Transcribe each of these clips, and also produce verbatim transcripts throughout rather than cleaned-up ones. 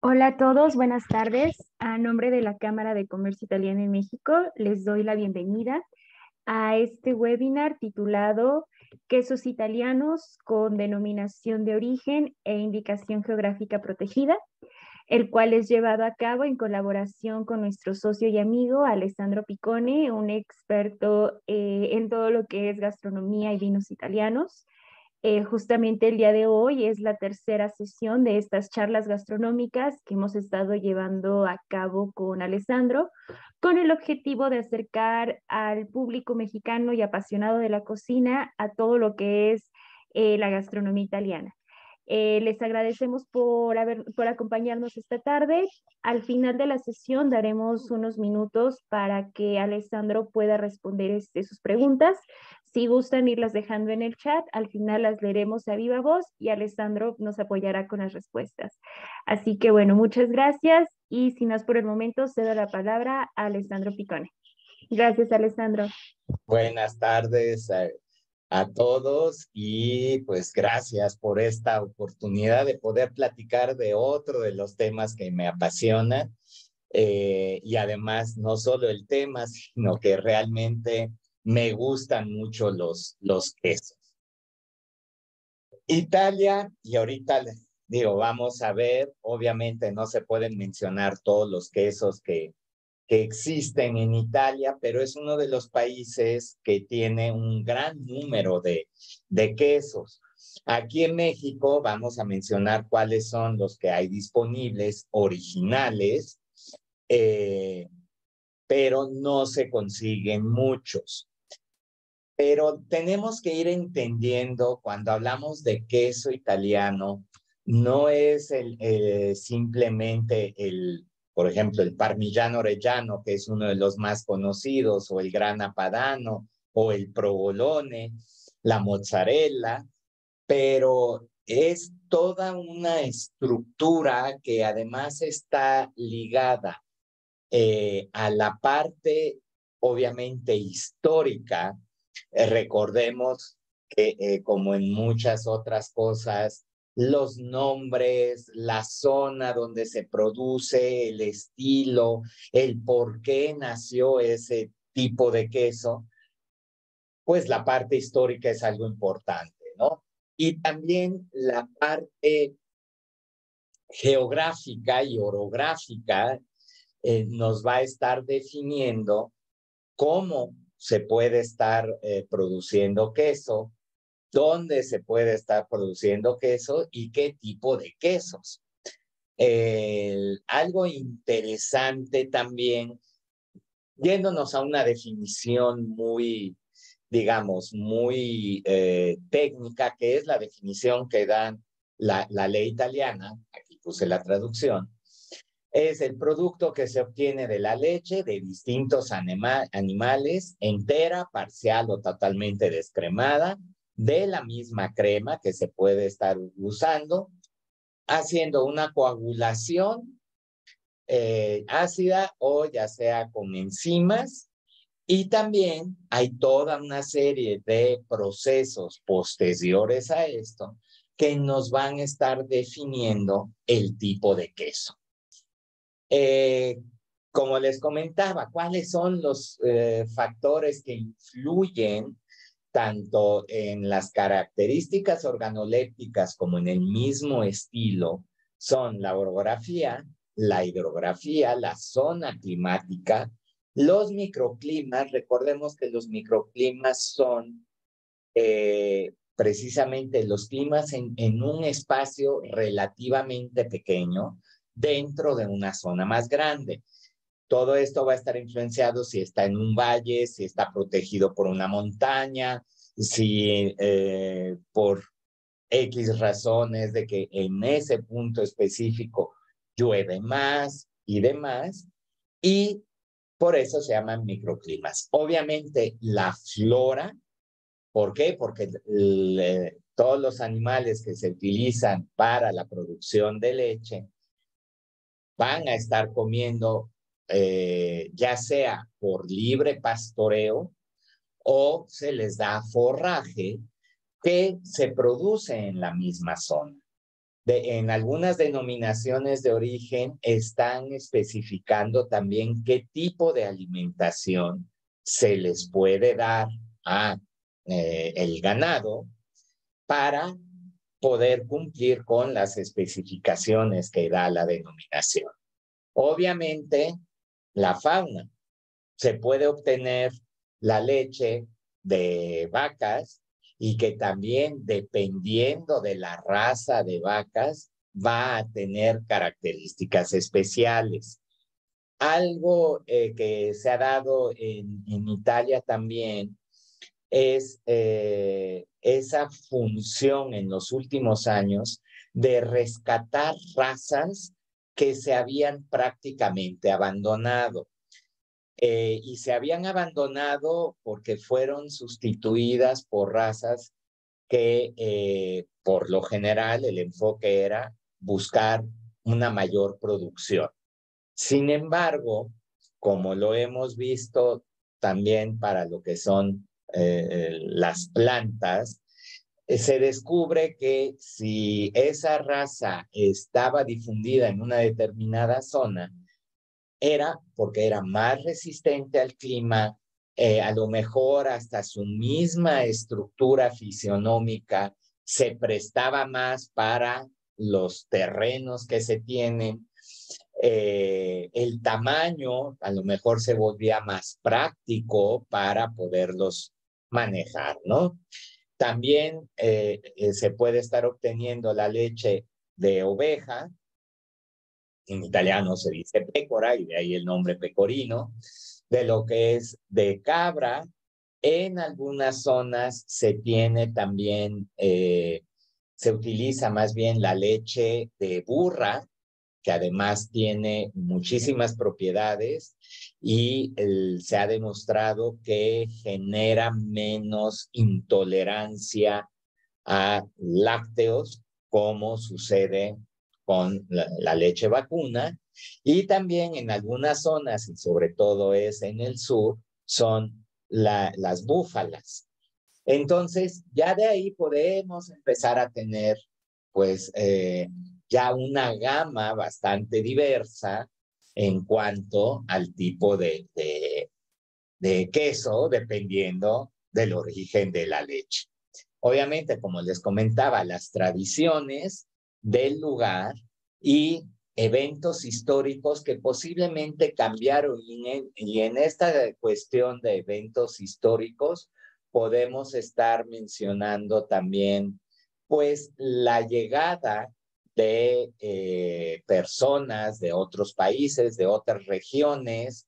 Hola a todos, buenas tardes. A nombre de la Cámara de Comercio Italiano en México, les doy la bienvenida a este webinar titulado Quesos italianos con denominación de origen e indicación geográfica protegida, el cual es llevado a cabo en colaboración con nuestro socio y amigo Alessandro Piccone, un experto eh, en todo lo que es gastronomía y vinos italianos. Eh, justamente el día de hoy es la tercera sesión de estas charlas gastronómicas que hemos estado llevando a cabo con Alessandro, con el objetivo de acercar al público mexicano y apasionado de la cocina a todo lo que es eh, la gastronomía italiana. Eh, les agradecemos por, haber, por acompañarnos esta tarde. Al final de la sesión daremos unos minutos para que Alessandro pueda responder este, sus preguntas. Si gustan irlas dejando en el chat, al final las leeremos a viva voz y Alessandro nos apoyará con las respuestas. Así que bueno, muchas gracias y sin más por el momento cedo la palabra a Alessandro Piccone. Gracias, Alessandro. Buenas tardes a, a todos y pues gracias por esta oportunidad de poder platicar de otro de los temas que me apasionan eh, y además no solo el tema, sino que realmente me gustan mucho los, los quesos. Italia, y ahorita digo, vamos a ver, obviamente no se pueden mencionar todos los quesos que que existen en Italia, pero es uno de los países que tiene un gran número de, de quesos. Aquí en México vamos a mencionar cuáles son los que hay disponibles originales, eh, pero no se consiguen muchos. Pero tenemos que ir entendiendo cuando hablamos de queso italiano, no es el, eh, simplemente el, por ejemplo, el Parmigiano Reggiano, que es uno de los más conocidos, o el Grana Padano, o el Provolone, la mozzarella, pero es toda una estructura que además está ligada eh, a la parte, obviamente, histórica. Eh, recordemos que, eh, como en muchas otras cosas, los nombres, la zona donde se produce, el estilo, el por qué nació ese tipo de queso, pues la parte histórica es algo importante, ¿no? Y también la parte geográfica y orográfica eh, nos va a estar definiendo cómo se puede estar eh, produciendo queso, dónde se puede estar produciendo queso y qué tipo de quesos. Eh, algo interesante también, yéndonos a una definición muy, digamos, muy eh, técnica, que es la definición que dan la, la ley italiana, aquí puse la traducción, es el producto que se obtiene de la leche de distintos anima animales, entera, parcial o totalmente descremada, de la misma crema que se puede estar usando, haciendo una coagulación eh, ácida o ya sea con enzimas. Y también hay toda una serie de procesos posteriores a esto que nos van a estar definiendo el tipo de queso. Eh, como les comentaba, ¿cuáles son los eh, factores que influyen tanto en las características organolépticas como en el mismo estilo? Son la orografía, la hidrografía, la zona climática, los microclimas. Recordemos que los microclimas son eh, precisamente los climas en, en un espacio relativamente pequeño dentro de una zona más grande. Todo esto va a estar influenciado si está en un valle, si está protegido por una montaña, si eh, por X razones de que en ese punto específico llueve más y demás, y por eso se llaman microclimas. Obviamente la flora, ¿por qué? Porque le, todos los animales que se utilizan para la producción de leche van a estar comiendo eh, ya sea por libre pastoreo o se les da forraje que se produce en la misma zona. De, en algunas denominaciones de origen están especificando también qué tipo de alimentación se les puede dar a eh, el ganado para poder cumplir con las especificaciones que da la denominación. Obviamente, la fauna. Se puede obtener la leche de vacas y que también, dependiendo de la raza de vacas, va a tener características especiales. Algo eh, que se ha dado en, en Italia también es eh, esa función en los últimos años de rescatar razas que se habían prácticamente abandonado. Eh, y se habían abandonado porque fueron sustituidas por razas que eh, por lo general el enfoque era buscar una mayor producción. Sin embargo, como lo hemos visto también para lo que son eh, las plantas, eh, se descubre que si esa raza estaba difundida en una determinada zona, era porque era más resistente al clima, eh, a lo mejor hasta su misma estructura fisionómica se prestaba más para los terrenos que se tienen, eh, el tamaño a lo mejor se volvía más práctico para poderlos manejar, ¿no? También eh, eh, se puede estar obteniendo la leche de oveja, en italiano se dice pecora, y de ahí el nombre pecorino, de lo que es de cabra. En algunas zonas se tiene también, eh, se utiliza más bien la leche de burra, que además tiene muchísimas propiedades y el, se ha demostrado que genera menos intolerancia a lácteos, como sucede con la, la leche vacuna. Y también en algunas zonas, y sobre todo es en el sur, son la, las búfalas. Entonces, ya de ahí podemos empezar a tener, pues, eh, ya una gama bastante diversa en cuanto al tipo de, de, de queso, dependiendo del origen de la leche. Obviamente, como les comentaba, las tradiciones del lugar y eventos históricos que posiblemente cambiaron. Y en, y en esta cuestión de eventos históricos podemos estar mencionando también, pues, la llegada de eh, personas de otros países, de otras regiones,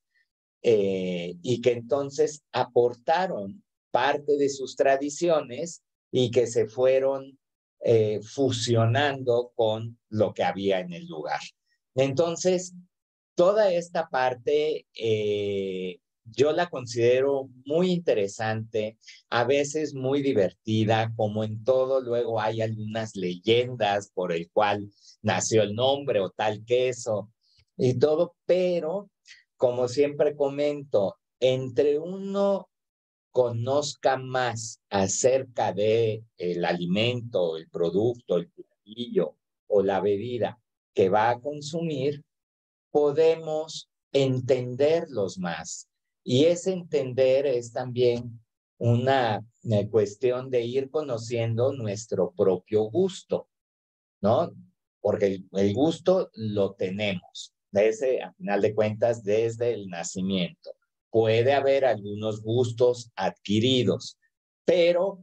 eh, y que entonces aportaron parte de sus tradiciones y que se fueron eh, fusionando con lo que había en el lugar. Entonces, toda esta parte eh, yo la considero muy interesante, a veces muy divertida, como en todo, luego hay algunas leyendas por el cual nació el nombre o tal queso y todo, pero como siempre comento, entre uno conozca más acerca de el alimento, el producto, el platillo o la bebida que va a consumir, podemos entenderlos más. Y ese entender es también una, una cuestión de ir conociendo nuestro propio gusto, ¿no? Porque el, el gusto lo tenemos, desde, a final de cuentas, desde el nacimiento. Puede haber algunos gustos adquiridos, pero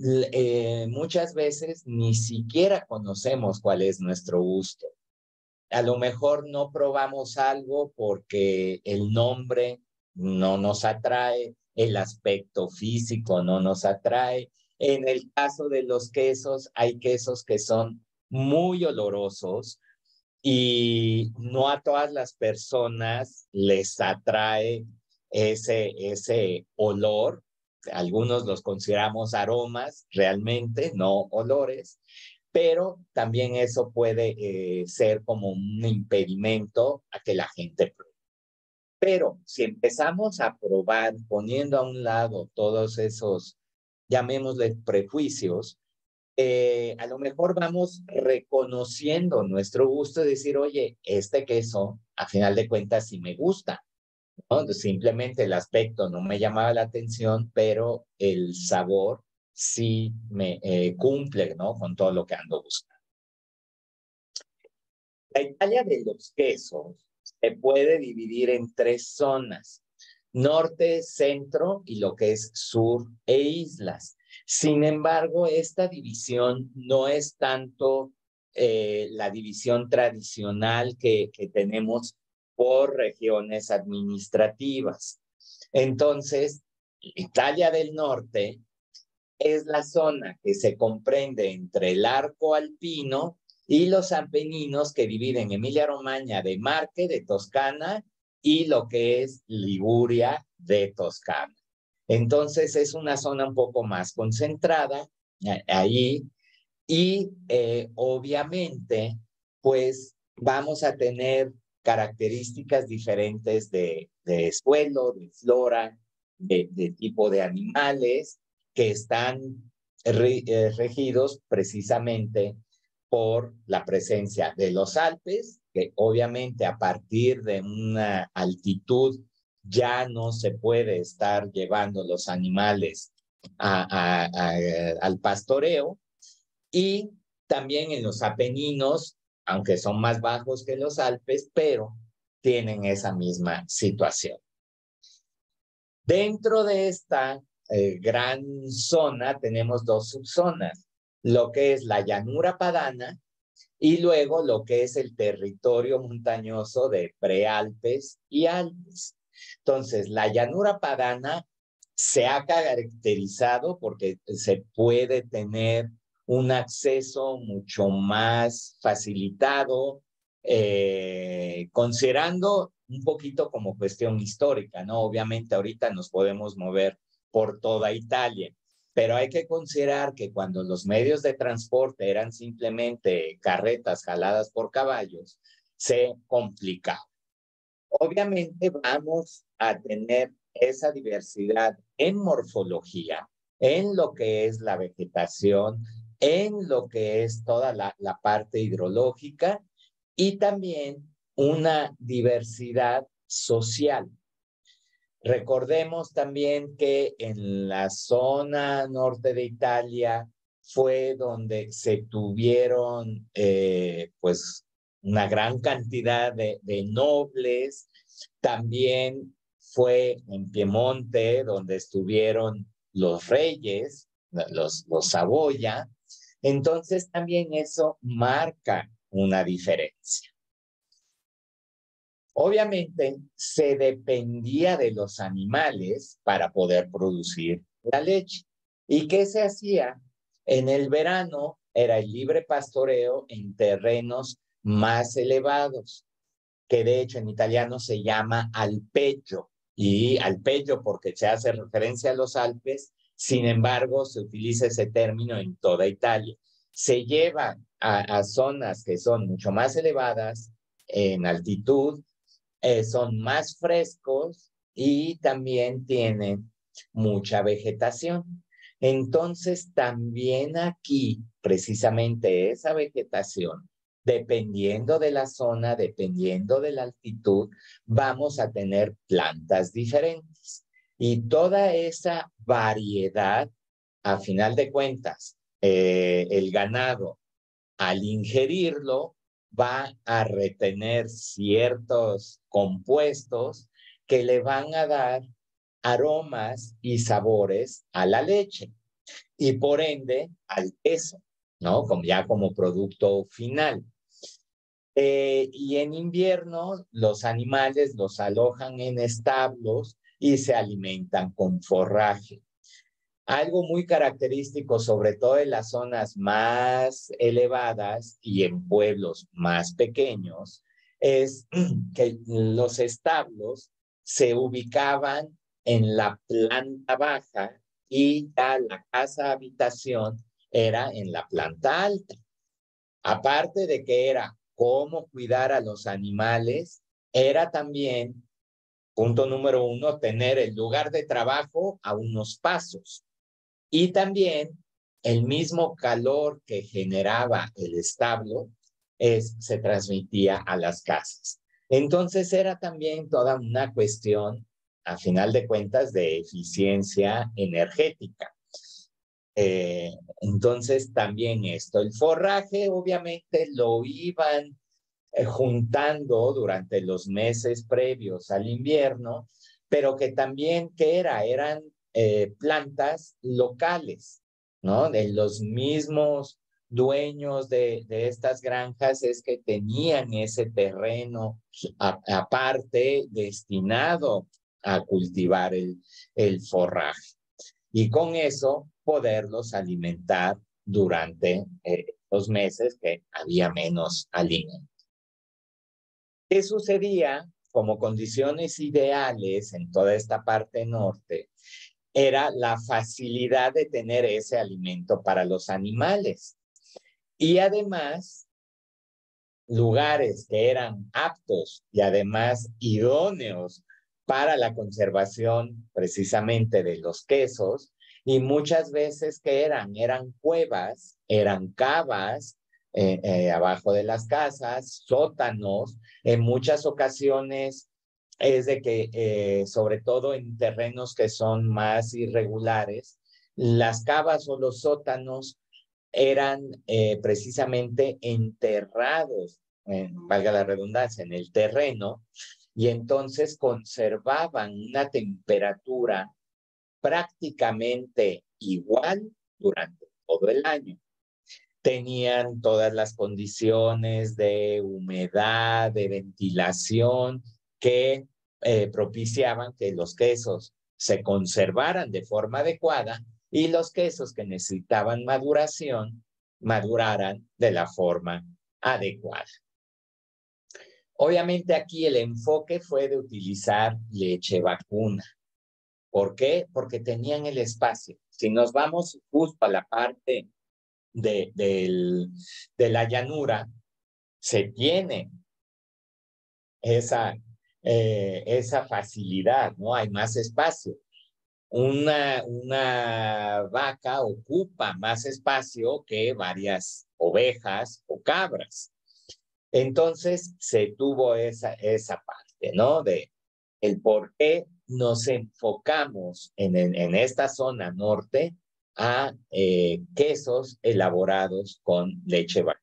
eh, muchas veces ni siquiera conocemos cuál es nuestro gusto. A lo mejor no probamos algo porque el nombre no nos atrae, el aspecto físico no nos atrae. En el caso de los quesos, hay quesos que son muy olorosos y no a todas las personas les atrae ese, ese olor. Algunos los consideramos aromas realmente, no olores, pero también eso puede eh, ser como un impedimento a que la gente pruebe. Pero si empezamos a probar poniendo a un lado todos esos, llamémosle prejuicios, eh, a lo mejor vamos reconociendo nuestro gusto y decir, oye, este queso, a final de cuentas, sí me gusta, ¿no? Simplemente el aspecto no me llamaba la atención, pero el sabor sí me eh, cumple, ¿no? Con todo lo que ando buscando. La Italia de los quesos se puede dividir en tres zonas: norte, centro y lo que es sur e islas. Sin embargo, esta división no es tanto eh, la división tradicional que, que tenemos por regiones administrativas. Entonces, Italia del Norte es la zona que se comprende entre el arco alpino y los Apeninos, que dividen Emilia-Romagna de Marche, de Toscana, y lo que es Liguria de Toscana. Entonces es una zona un poco más concentrada ahí y eh, obviamente pues vamos a tener características diferentes de, de suelo, de flora, de, de tipo de animales que están re, eh, regidos precisamente por la presencia de los Alpes, que obviamente a partir de una altitud ya no se puede estar llevando los animales a, a, a, al pastoreo, y también en los Apeninos, aunque son más bajos que los Alpes, pero tienen esa misma situación. Dentro de esta eh, gran zona tenemos dos subzonas, lo que es la llanura padana y luego lo que es el territorio montañoso de Prealpes y Alpes. Entonces, la llanura padana se ha caracterizado porque se puede tener un acceso mucho más facilitado, eh, considerando un poquito como cuestión histórica, ¿no? Obviamente ahorita nos podemos mover por toda Italia, pero hay que considerar que cuando los medios de transporte eran simplemente carretas jaladas por caballos, se complicaba. Obviamente vamos a tener esa diversidad en morfología, en lo que es la vegetación, en lo que es toda la, la parte hidrológica y también una diversidad social. Recordemos también que en la zona norte de Italia fue donde se tuvieron eh, pues una gran cantidad de, de nobles. También fue en Piemonte donde estuvieron los reyes, los, los Saboya. Entonces también eso marca una diferencia. Obviamente se dependía de los animales para poder producir la leche. ¿Y qué se hacía? En el verano era el libre pastoreo en terrenos más elevados, que de hecho en italiano se llama alpeggio, y alpeggio porque se hace referencia a los Alpes, sin embargo se utiliza ese término en toda Italia. Se lleva a, a zonas que son mucho más elevadas en altitud, eh, son más frescos y también tienen mucha vegetación. Entonces, también aquí, precisamente esa vegetación, dependiendo de la zona, dependiendo de la altitud, vamos a tener plantas diferentes. Y toda esa variedad, a final de cuentas, eh, el ganado, al ingerirlo, va a retener ciertos compuestos que le van a dar aromas y sabores a la leche y por ende al queso, ¿no? Como ya como producto final. Eh, y en invierno los animales los alojan en establos y se alimentan con forraje. Algo muy característico, sobre todo en las zonas más elevadas y en pueblos más pequeños, es que los establos se ubicaban en la planta baja y ya la casa habitación era en la planta alta. Aparte de que era cómo cuidar a los animales, era también, punto número uno, tener el lugar de trabajo a unos pasos. Y también el mismo calor que generaba el establo es, se transmitía a las casas. Entonces era también toda una cuestión, a final de cuentas, de eficiencia energética. Eh, entonces también esto, el forraje obviamente lo iban eh, juntando durante los meses previos al invierno, pero que también, ¿qué era? Eran eh, plantas locales, ¿no? De los mismos dueños de, de estas granjas es que tenían ese terreno a, aparte destinado a cultivar el, el forraje. Y con eso poderlos alimentar durante eh, los meses que había menos alimento. ¿Qué sucedía como condiciones ideales en toda esta parte norte? Era la facilidad de tener ese alimento para los animales. Y además, lugares que eran aptos y además idóneos para la conservación precisamente de los quesos, y muchas veces que eran, eran cuevas, eran cavas eh, eh, abajo de las casas, sótanos, en muchas ocasiones es de que, eh, sobre todo en terrenos que son más irregulares, las cavas o los sótanos eran eh, precisamente enterrados, eh, valga la redundancia, en el terreno, y entonces conservaban una temperatura prácticamente igual durante todo el año. Tenían todas las condiciones de humedad, de ventilación, que eh, propiciaban que los quesos se conservaran de forma adecuada y los quesos que necesitaban maduración maduraran de la forma adecuada. Obviamente aquí el enfoque fue de utilizar leche vacuna. ¿Por qué? Porque tenían el espacio. Si nos vamos justo a la parte de, de, de la llanura, se tiene esa, eh, esa facilidad, ¿no? Hay más espacio. Una, una vaca ocupa más espacio que varias ovejas o cabras. Entonces se tuvo esa, esa parte, ¿no? De el por qué nos enfocamos en, en, en esta zona norte a eh, quesos elaborados con leche vacuna.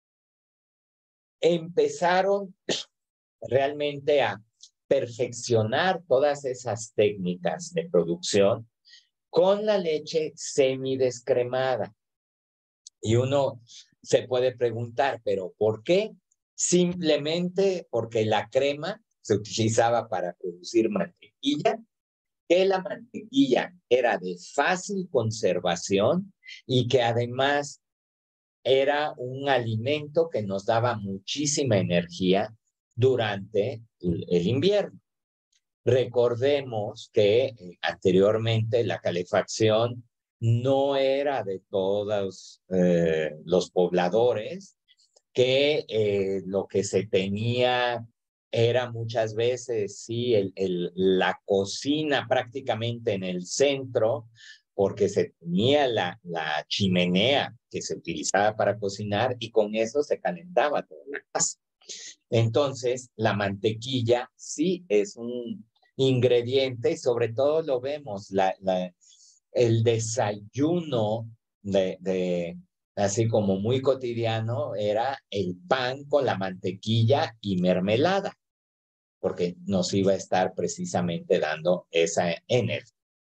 Empezaron realmente a perfeccionar todas esas técnicas de producción con la leche semidescremada. Y uno se puede preguntar, ¿pero por qué? Simplemente porque la crema se utilizaba para producir mantequilla, que la mantequilla era de fácil conservación y que además era un alimento que nos daba muchísima energía durante el invierno. Recordemos que eh, anteriormente la calefacción no era de todos eh, los pobladores, que eh, lo que se tenía era muchas veces, sí, el, el, la cocina prácticamente en el centro, porque se tenía la, la chimenea que se utilizaba para cocinar y con eso se calentaba toda la casa. Entonces, la mantequilla sí es un ingrediente y sobre todo lo vemos, la, la, el desayuno de, de, así como muy cotidiano, era el pan con la mantequilla y mermelada, porque nos iba a estar precisamente dando esa energía.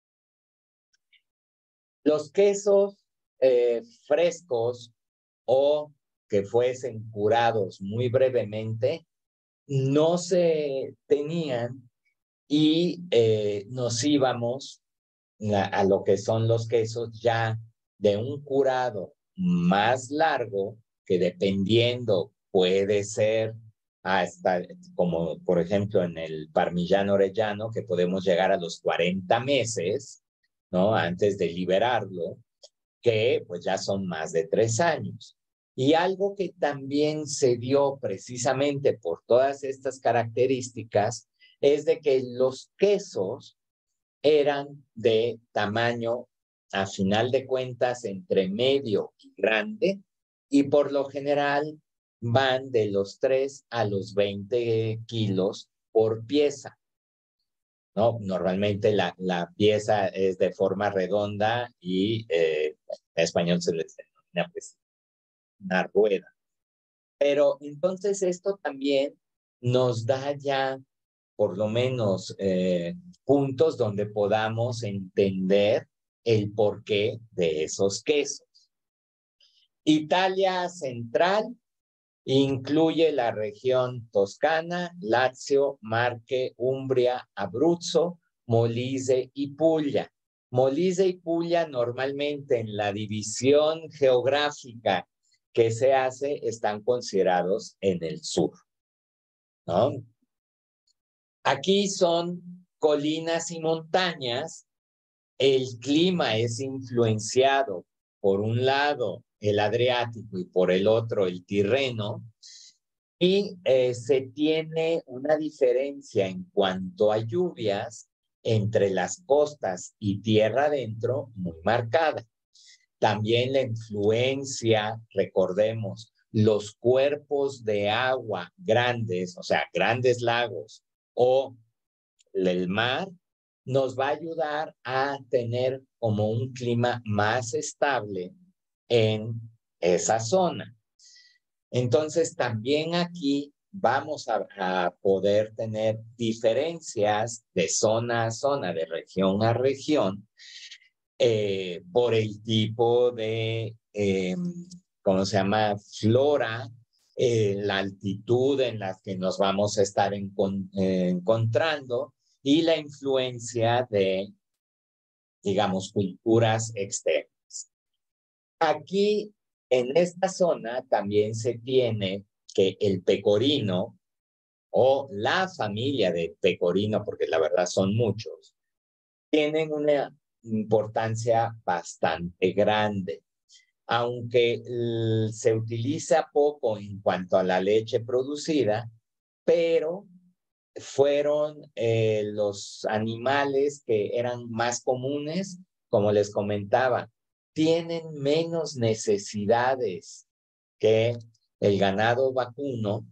Los quesos eh, frescos o que fuesen curados muy brevemente no se tenían y eh, nos íbamos a, a lo que son los quesos ya de un curado más largo, que dependiendo puede ser hasta, como por ejemplo en el parmigiano orellano, que podemos llegar a los cuarenta meses, ¿no? Antes de liberarlo, que pues ya son más de tres años. Y algo que también se dio precisamente por todas estas características es de que los quesos eran de tamaño a final de cuentas, entre medio y grande, y por lo general van de los tres a los veinte kilos por pieza, ¿no? Normalmente la, la pieza es de forma redonda y eh, en español se le denomina pues una rueda. Pero entonces esto también nos da ya por lo menos eh, puntos donde podamos entender el porqué de esos quesos. Italia central incluye la región Toscana, Lazio, Marche, Umbria, Abruzzo, Molise y Puglia. Molise y Puglia normalmente en la división geográfica que se hace están considerados en el sur, ¿no? Aquí son colinas y montañas. El clima es influenciado por un lado el Adriático y por el otro el Tirreno, y eh, se tiene una diferencia en cuanto a lluvias entre las costas y tierra adentro muy marcada. También la influencia, recordemos, los cuerpos de agua grandes, o sea, grandes lagos o el mar, nos va a ayudar a tener como un clima más estable en esa zona. Entonces, también aquí vamos a, a poder tener diferencias de zona a zona, de región a región, eh, por el tipo de, eh, ¿cómo se llama? Flora, eh, la altitud en la que nos vamos a estar en, eh, encontrando y la influencia de, digamos, culturas externas. Aquí, en esta zona, también se tiene que el pecorino o la familia de pecorino, porque la verdad son muchos, tienen una importancia bastante grande. Aunque se utiliza poco en cuanto a la leche producida, pero fueron eh, los animales que eran más comunes, como les comentaba, tienen menos necesidades que el ganado vacuno.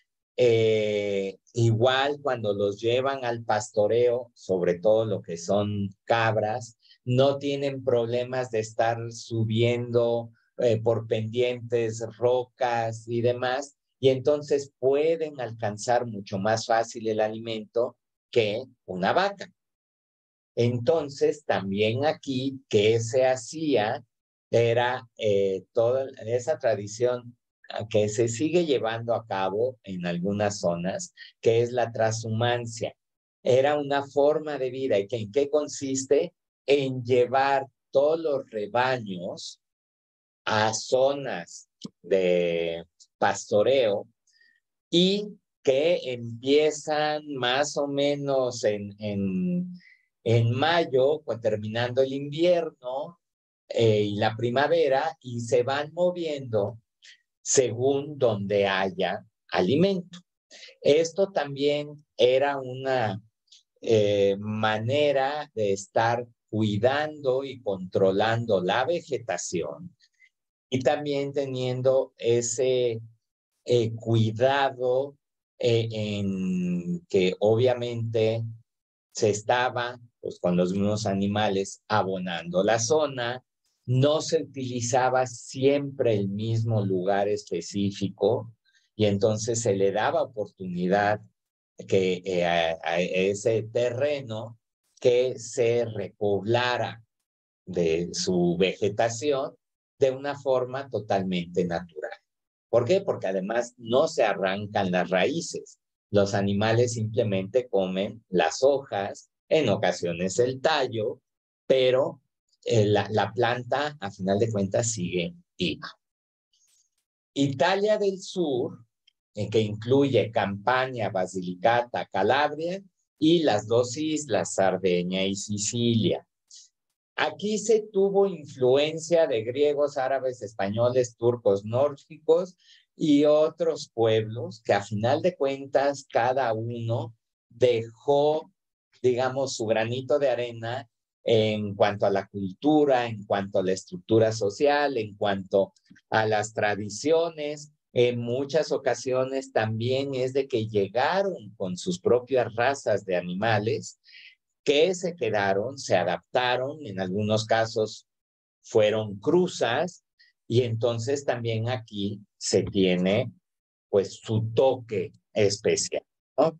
Eh, igual cuando los llevan al pastoreo, sobre todo lo que son cabras, no tienen problemas de estar subiendo eh, por pendientes, rocas y demás, y entonces pueden alcanzar mucho más fácil el alimento que una vaca. Entonces, también aquí, ¿qué se hacía? Era eh, toda esa tradición que se sigue llevando a cabo en algunas zonas, que es la transhumancia. Era una forma de vida. ¿Y que, en qué consiste? En llevar todos los rebaños a zonas de pastoreo y que empiezan más o menos en, en, en mayo, pues, terminando el invierno eh, y la primavera, y se van moviendo según donde haya alimento. Esto también era una eh, manera de estar cuidando y controlando la vegetación y también teniendo ese eh, cuidado eh, en que obviamente se estaba, pues, con los mismos animales abonando la zona. No se utilizaba siempre el mismo lugar específico y entonces se le daba oportunidad que eh, a, a ese terreno que se repoblara de su vegetación de una forma totalmente natural. ¿Por qué? Porque además no se arrancan las raíces. Los animales simplemente comen las hojas, en ocasiones el tallo, pero eh, la, la planta, a final de cuentas, sigue viva. Italia del Sur, eh, que incluye Campania, Basilicata, Calabria, y las dos islas, Sardeña y Sicilia. Aquí se tuvo influencia de griegos, árabes, españoles, turcos, nórdicos y otros pueblos que a final de cuentas cada uno dejó, digamos, su granito de arena en cuanto a la cultura, en cuanto a la estructura social, en cuanto a las tradiciones. En muchas ocasiones también es de que llegaron con sus propias razas de animales que se quedaron, se adaptaron, en algunos casos fueron cruzas, y entonces también aquí se tiene pues su toque especial, ¿no?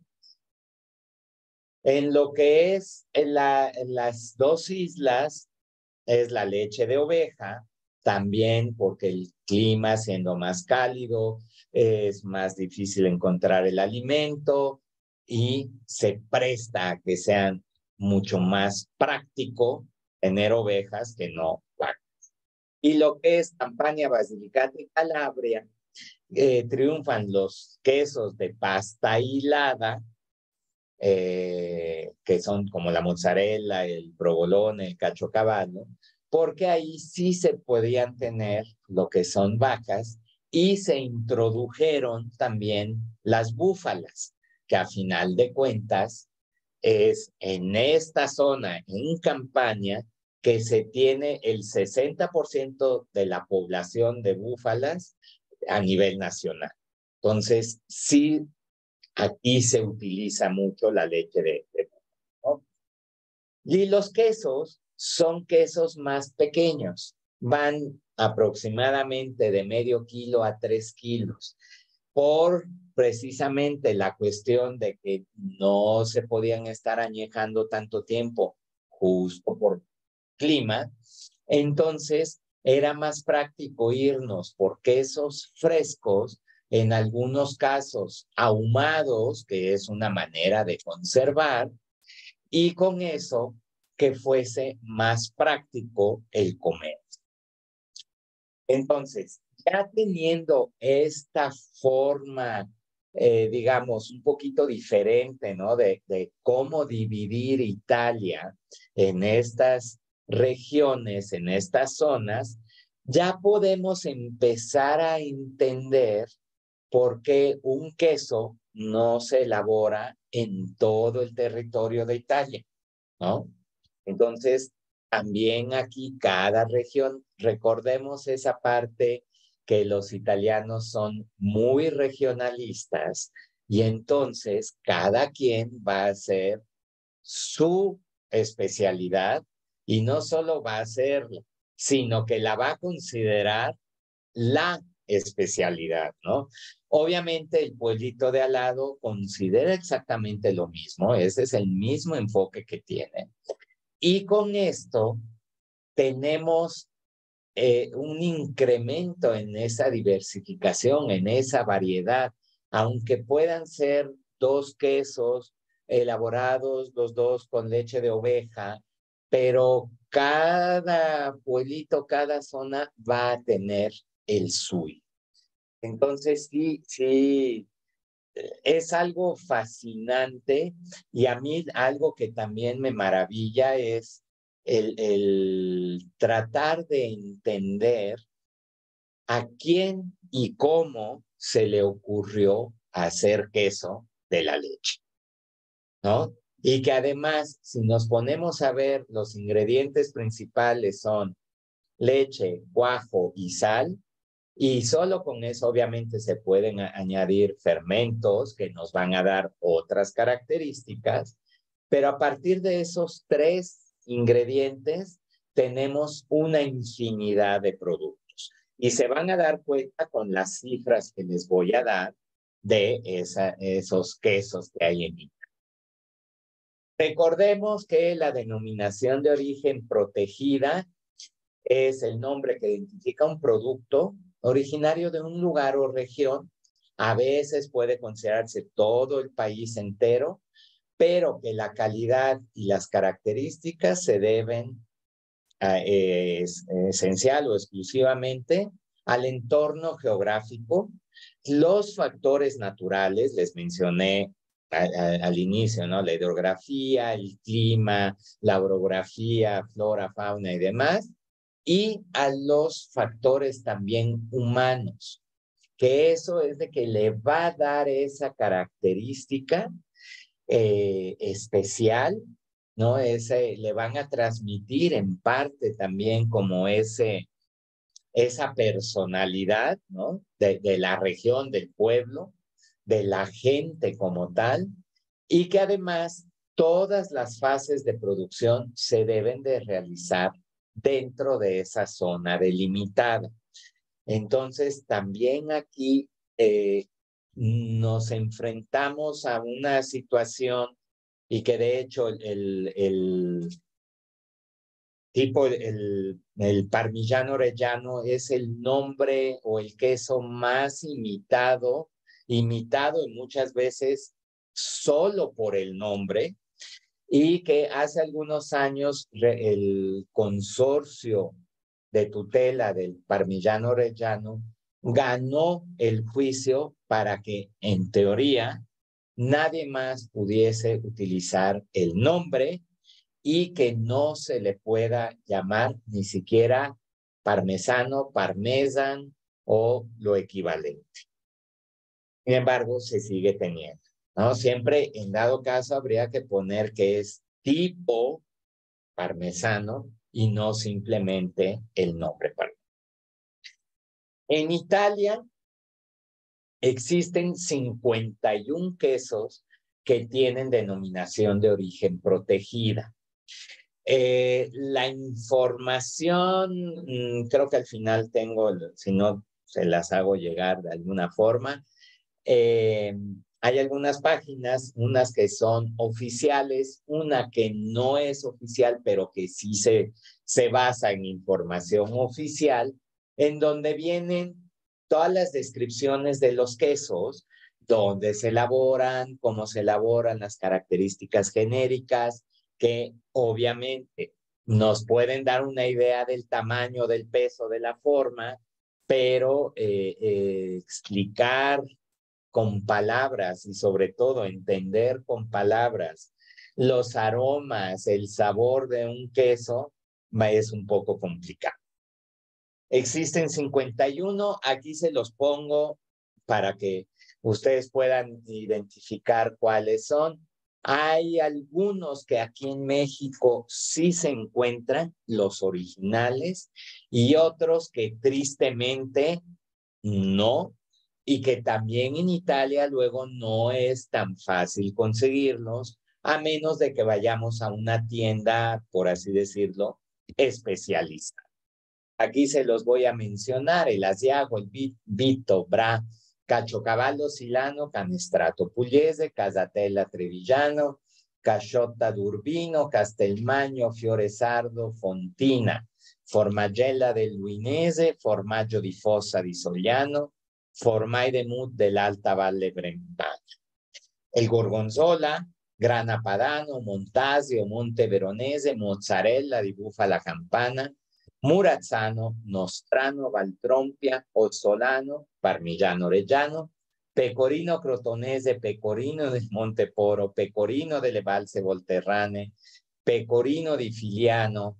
En lo que es en la, en las dos islas es la leche de oveja, también porque el clima siendo más cálido es más difícil encontrar el alimento y se presta a que sean mucho más práctico tener ovejas que no vacas. Y lo que es Campania, Basilicata y Calabria, eh, triunfan los quesos de pasta hilada, eh, que son como la mozzarella, el provolone, el cachocavallo, porque ahí sí se podían tener lo que son vacas y se introdujeron también las búfalas, que a final de cuentas es en esta zona, en Campania, que se tiene el sesenta por ciento de la población de búfalas a nivel nacional. Entonces, sí, aquí se utiliza mucho la leche de, de búfalo, ¿no? Y los quesos son quesos más pequeños, van aproximadamente de medio kilo a tres kilos, por precisamente la cuestión de que no se podían estar añejando tanto tiempo, justo por clima. Entonces era más práctico irnos por quesos frescos, en algunos casos ahumados, que es una manera de conservar, y con eso que fuese más práctico el comer. Entonces, ya teniendo esta forma, eh, digamos, un poquito diferente, ¿no? De, de cómo dividir Italia en estas regiones, en estas zonas, ya podemos empezar a entender por qué un queso no se elabora en todo el territorio de Italia, ¿no? Entonces, también aquí cada región, recordemos esa parte que los italianos son muy regionalistas y entonces cada quien va a hacer su especialidad y no solo va a hacerla, sino que la va a considerar la especialidad, ¿no? Obviamente el pueblito de al lado considera exactamente lo mismo, ese es el mismo enfoque que tiene. Y con esto tenemos eh, un incremento en esa diversificación, en esa variedad, aunque puedan ser dos quesos elaborados, los dos con leche de oveja, pero cada pueblito, cada zona va a tener el suyo. Entonces, sí, sí, es algo fascinante, y a mí algo que también me maravilla es el, el tratar de entender a quién y cómo se le ocurrió hacer queso de la leche, ¿no? Y que además, si nos ponemos a ver, los ingredientes principales son leche, cuajo y sal. Y solo con eso obviamente se pueden añadir fermentos que nos van a dar otras características, pero a partir de esos tres ingredientes tenemos una infinidad de productos. Y se van a dar cuenta con las cifras que les voy a dar de esa, esos quesos que hay en Italia. Recordemos que la denominación de origen protegida es el nombre que identifica un producto originario de un lugar o región. A veces puede considerarse todo el país entero, pero que la calidad y las características se deben a, eh, es, esencial o exclusivamente al entorno geográfico, los factores naturales, les mencioné a, a, al inicio, ¿no? La hidrografía, el clima, la orografía, flora, fauna y demás, y a los factores también humanos, que eso es de que le va a dar esa característica eh, especial ¿no? Ese, le van a transmitir en parte también como ese, esa personalidad, ¿no? De, de la región, del pueblo, de la gente como tal, y que además todas las fases de producción se deben de realizar dentro de esa zona delimitada. Entonces, también aquí eh, nos enfrentamos a una situación y que de hecho el, el tipo, el, el parmigiano reggiano es el nombre o el queso más imitado, imitado y muchas veces solo por el nombre, y que hace algunos años el consorcio de tutela del parmigiano reggiano ganó el juicio para que, en teoría, nadie más pudiese utilizar el nombre y que no se le pueda llamar ni siquiera parmesano, parmesan o lo equivalente. Sin embargo, se sigue teniendo, ¿no? Siempre, en dado caso, habría que poner que es tipo parmesano y no simplemente el nombre parmesano. En Italia existen cincuenta y un quesos que tienen denominación de origen protegida. Eh, la información, mmm, creo que al final tengo, si no, se las hago llegar de alguna forma. Eh, hay algunas páginas, unas que son oficiales, una que no es oficial, pero que sí se, se basa en información oficial, en donde vienen todas las descripciones de los quesos, dónde se elaboran, cómo se elaboran, las características genéricas, que obviamente nos pueden dar una idea del tamaño, del peso, de la forma, pero eh, eh, explicar con palabras y sobre todo entender con palabras los aromas, el sabor de un queso, es un poco complicado. Existen cincuenta y uno, aquí se los pongo para que ustedes puedan identificar cuáles son. Hay algunos que aquí en México sí se encuentran, los originales, y otros que tristemente no, y que también en Italia luego no es tan fácil conseguirlos, a menos de que vayamos a una tienda, por así decirlo, especialista. Aquí se los voy a mencionar: el Asiago, el Vito, Bra, Caciocavallo Silano, Canestrato Pugliese, Casatella Trevigiano, Casciotta d'Urbino, Castelmagno, Fioresardo, Fontina, Formagella del Luinese, Formaggio di Fossa di Sogliano, Formai de Mut dell'Alta Valle Brembana. El Gorgonzola, Grana Padano, Montasio, Monte Veronese, Mozzarella di Bufala Campana, Murazzano, Nostrano, Valtrompia, Ozzolano, Parmigiano Reggiano, Pecorino Crotonese, Pecorino del Monteporo, Pecorino delle Valse Volterrane, Pecorino di Filiano,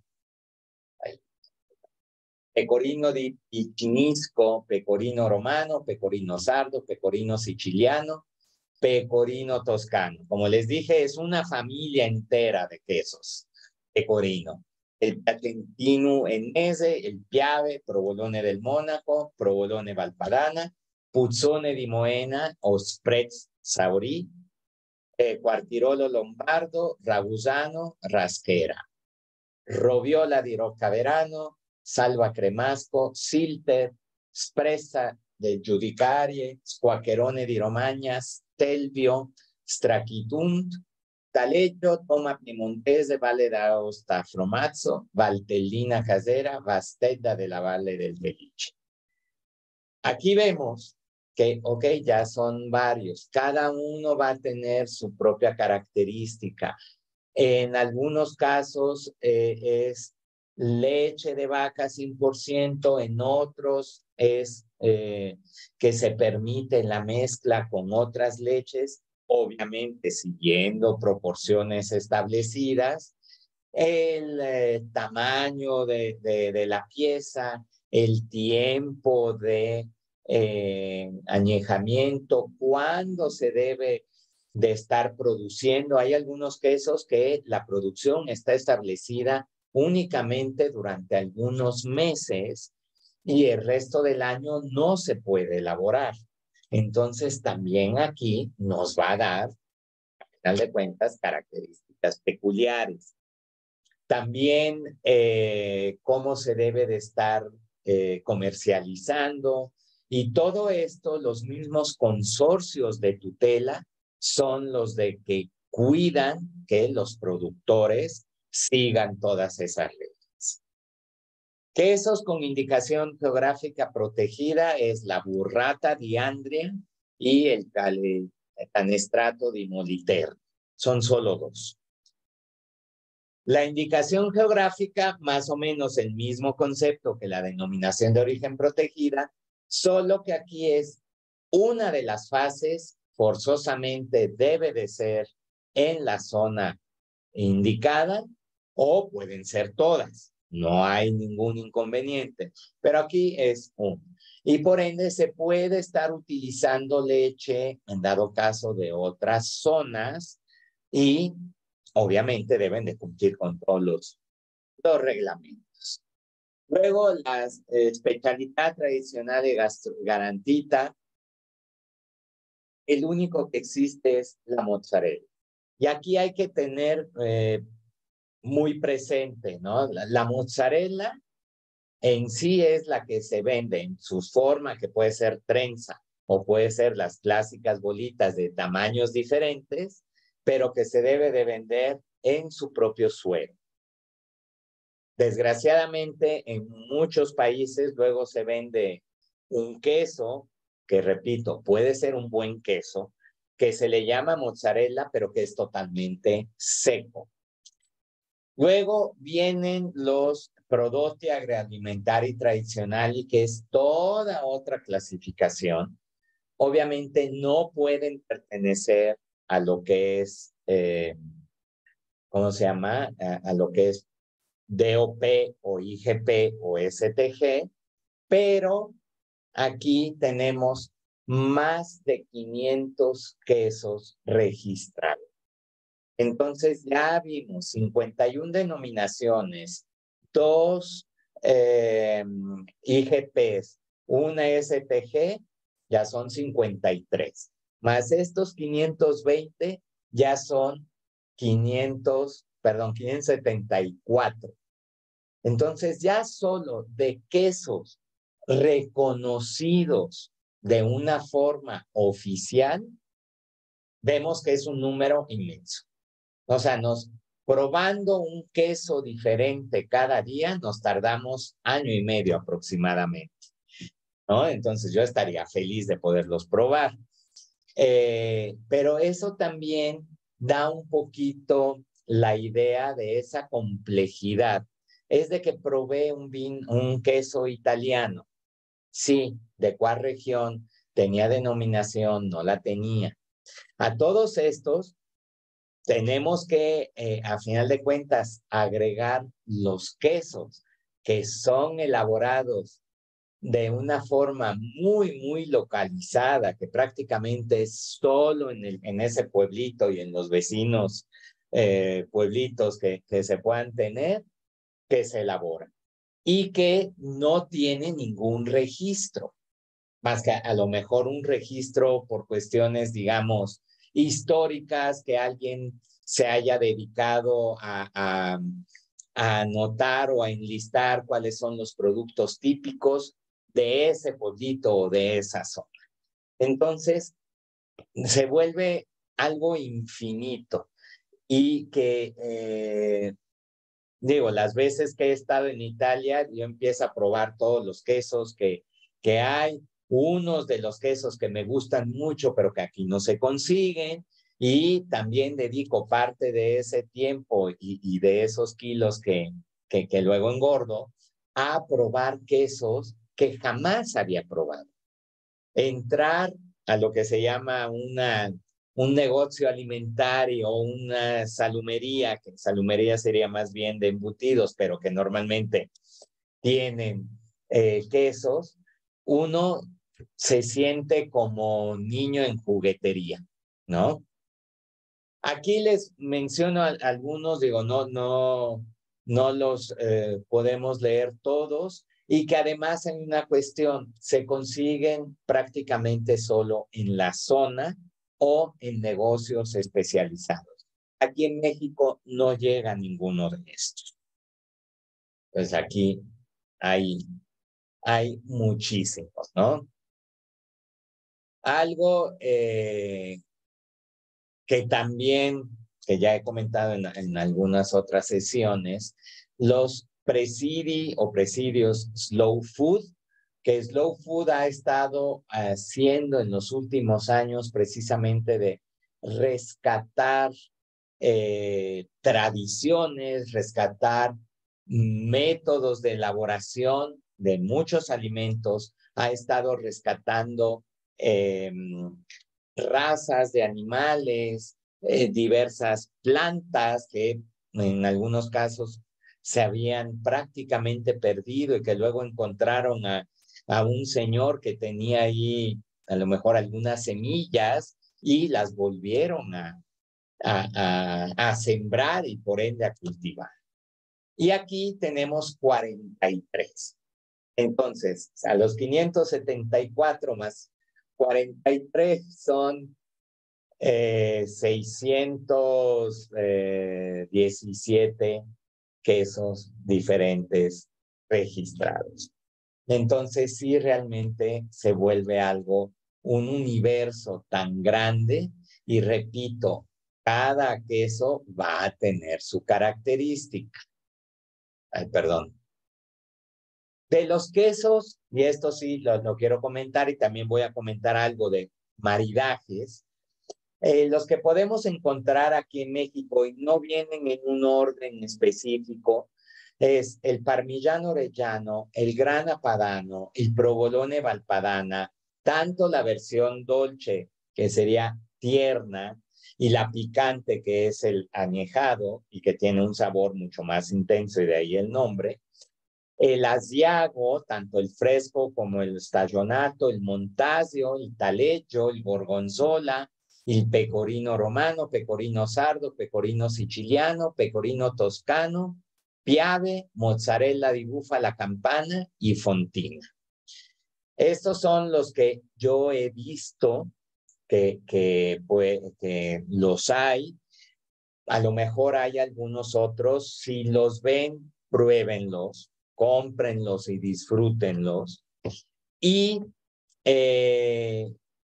Pecorino di Picinisco, Pecorino Romano, Pecorino Sardo, Pecorino Siciliano, Pecorino Toscano. Como les dije, es una familia entera de quesos. Pecorino. El Piacentino Ennese, el Piave, Provolone del Mónaco, Provolone Valpadana, Puzzone di Moena o Sprez Saurì, eh, Quartirolo Lombardo, Ragusano, Raschera, Roviola di Roccaverano, Salva Cremasco, Silter, Sprezza del Giudicarie, Squaccherone di Romagna, Stelvio, Strachitunt, Taleggio, Toma Piemontese, Valle d'Aosta, Fromazzo, Valtellina Casera, Vastedda de la Valle del Felice. Aquí vemos que, ok, ya son varios. Cada uno va a tener su propia característica. En algunos casos eh, es leche de vaca cien por ciento, en otros es eh, que se permite la mezcla con otras leches, obviamente siguiendo proporciones establecidas, el eh, tamaño de, de, de la pieza, el tiempo de eh, añejamiento, cuándo se debe de estar produciendo. Hay algunos quesos que la producción está establecida únicamente durante algunos meses y el resto del año no se puede elaborar. Entonces también aquí nos va a dar, al final de cuentas, características peculiares. También eh, cómo se debe de estar eh, comercializando, y todo esto, los mismos consorcios de tutela son los de que cuidan que los productores sigan todas esas reglas. Quesos con indicación geográfica protegida es la burrata diandria y el canestrato di Moliterno. Son solo dos. La indicación geográfica, más o menos el mismo concepto que la denominación de origen protegida, solo que aquí es una de las fases, forzosamente debe de ser en la zona indicada o pueden ser todas. No hay ningún inconveniente, pero aquí es uno. Y por ende se puede estar utilizando leche en dado caso de otras zonas y obviamente deben de cumplir con todos los, los reglamentos. Luego, la eh, especialidad tradicional de gastro, garantita, el único que existe es la mozzarella. Y aquí hay que tener eh, muy presente, ¿no? La, la mozzarella en sí es la que se vende en su forma, que puede ser trenza o puede ser las clásicas bolitas de tamaños diferentes, pero que se debe de vender en su propio suero. Desgraciadamente, en muchos países luego se vende un queso, que repito, puede ser un buen queso, que se le llama mozzarella, pero que es totalmente seco. Luego vienen los prodotti agroalimentari tradicionali, que es toda otra clasificación. Obviamente no pueden pertenecer a lo que es, eh, ¿cómo se llama? A, a lo que es D O P o I G P o S T G, pero aquí tenemos más de quinientos quesos registrados. Entonces ya vimos cincuenta y una denominaciones, dos eh, I G Ps, una S T G, ya son cincuenta y tres. Más estos quinientos veinte, ya son quinientos, perdón, quinientos setenta y cuatro. Entonces ya solo de quesos reconocidos de una forma oficial, vemos que es un número inmenso. O sea, nos probando un queso diferente cada día, nos tardamos año y medio aproximadamente, ¿no? Entonces yo estaría feliz de poderlos probar. Eh, pero eso también da un poquito la idea de esa complejidad. Es de que probé un, vin, un queso italiano. Sí, ¿de cuál región? ¿Tenía denominación? No la tenía. A todos estos tenemos que, eh, a final de cuentas, agregar los quesos que son elaborados de una forma muy, muy localizada, que prácticamente es solo en, el, en ese pueblito y en los vecinos eh, pueblitos que, que se puedan tener, que se elaboran y que no tiene ningún registro, más que a, a lo mejor un registro por cuestiones, digamos, históricas, que alguien se haya dedicado a, a, a anotar o a enlistar cuáles son los productos típicos de ese pueblito o de esa zona. Entonces, se vuelve algo infinito y que, eh, digo, las veces que he estado en Italia, yo empiezo a probar todos los quesos que, que hay, unos de los quesos que me gustan mucho, pero que aquí no se consiguen, y también dedico parte de ese tiempo y, y de esos kilos que, que, que luego engordo a probar quesos que jamás había probado. Entrar a lo que se llama una, un negocio alimentario o una salumería, que salumería sería más bien de embutidos, pero que normalmente tienen eh, quesos, uno se siente como niño en juguetería, ¿no? Aquí les menciono a, a algunos, digo, no, no, no los eh, podemos leer todos, y que además hay una cuestión, se consiguen prácticamente solo en la zona o en negocios especializados. Aquí en México no llega ninguno de estos. Pues aquí hay, hay muchísimos, ¿no? Algo eh, que también, que ya he comentado en, en algunas otras sesiones, los presidi o presidios slow food, que Slow Food ha estado haciendo en los últimos años precisamente de rescatar eh, tradiciones, rescatar métodos de elaboración de muchos alimentos, ha estado rescatando eh, razas de animales, eh, diversas plantas que en algunos casos se habían prácticamente perdido y que luego encontraron a, a un señor que tenía ahí a lo mejor algunas semillas y las volvieron a, a, a, a sembrar y por ende a cultivar. Y aquí tenemos cuarenta y tres. Entonces, a los quinientos setenta y cuatro más cuarenta y tres son eh, seiscientos diecisiete quesos diferentes registrados. Entonces, sí, realmente se vuelve algo, un universo tan grande, y repito, cada queso va a tener su característica. Ay, perdón. De los quesos, y esto sí lo, lo quiero comentar, y también voy a comentar algo de maridajes, eh, los que podemos encontrar aquí en México y no vienen en un orden específico, es el parmigiano reggiano, el grana padano, el provolone valpadana, tanto la versión dolce, que sería tierna, y la picante, que es el añejado y que tiene un sabor mucho más intenso, y de ahí el nombre. El asiago, tanto el fresco como el stagionato, el montasio, il taleggio, il gorgonzola, il pecorino romano, pecorino sardo, pecorino siciliano, pecorino toscano, piave, mozzarella di búfala campana y fontina. Estos son los que yo he visto que, que, pues, que los hay. A lo mejor hay algunos otros. Si los ven, pruébenlos, cómprenlos y disfrútenlos. Y eh,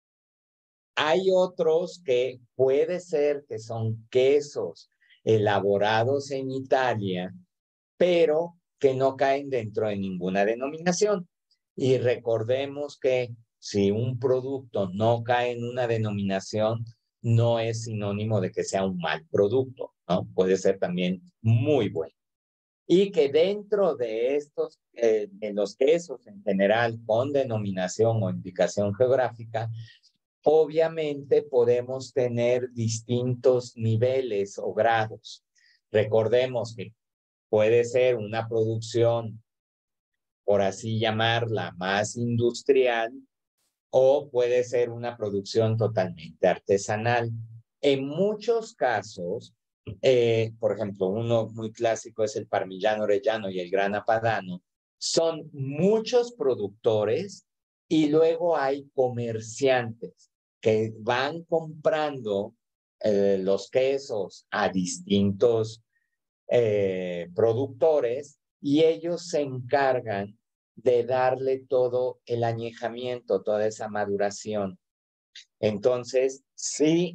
hay otros que puede ser que son quesos elaborados en Italia, pero que no caen dentro de ninguna denominación. Y recordemos que si un producto no cae en una denominación, no es sinónimo de que sea un mal producto, ¿no? Puede ser también muy bueno. Y que dentro de estos, eh, de los quesos en general con denominación o indicación geográfica, obviamente podemos tener distintos niveles o grados. Recordemos que puede ser una producción, por así llamarla, más industrial, o puede ser una producción totalmente artesanal. En muchos casos, eh, por ejemplo, uno muy clásico es el parmigiano reggiano y el grana padano, son muchos productores y luego hay comerciantes que van comprando eh, los quesos a distintos eh, productores, y ellos se encargan de darle todo el añejamiento, toda esa maduración. Entonces, sí,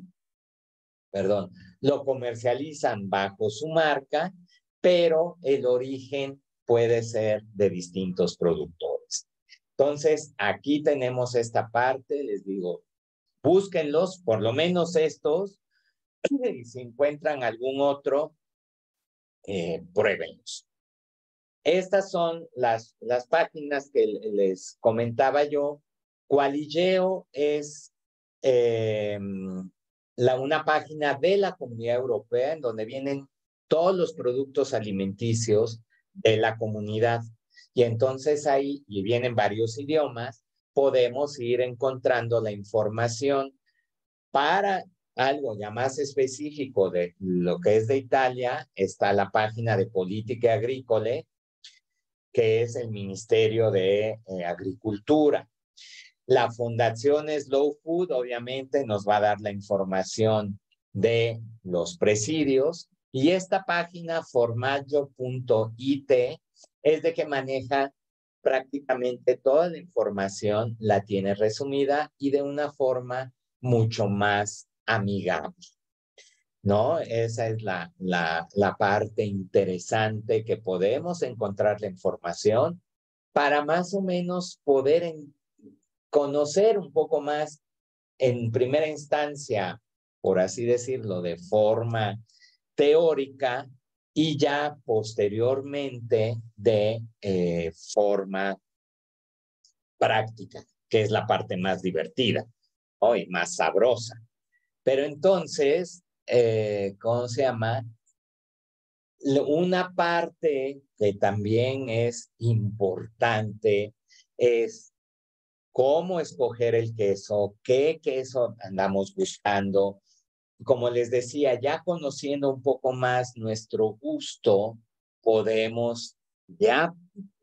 perdón, lo comercializan bajo su marca, pero el origen puede ser de distintos productores. Entonces, aquí tenemos esta parte, les digo, búsquenlos, por lo menos estos, y si encuentran algún otro, eh, pruébenlos. Estas son las, las páginas que les comentaba yo. Qualigeo es eh, la, una página de la Comunidad Europea en donde vienen todos los productos alimenticios de la comunidad. Y entonces ahí, y vienen varios idiomas, podemos ir encontrando la información para algo ya más específico de lo que es de Italia, está la página de Politiche Agricole, que es el Ministerio de eh, Agricultura. La Fundación Slow Food obviamente nos va a dar la información de los presidios, y esta página formaggio punto it es de que maneja prácticamente toda la información, la tiene resumida y de una forma mucho más amigable, ¿no? Esa es la, la, la parte interesante, que podemos encontrar la información para más o menos poder en, conocer un poco más en primera instancia, por así decirlo, de forma teórica, y ya posteriormente de eh, forma práctica, que es la parte más divertida, ¿no? Y más sabrosa. Pero entonces, eh, ¿cómo se llama? Una parte que también es importante es cómo escoger el queso, qué queso andamos buscando. Como les decía, ya conociendo un poco más nuestro gusto, podemos ya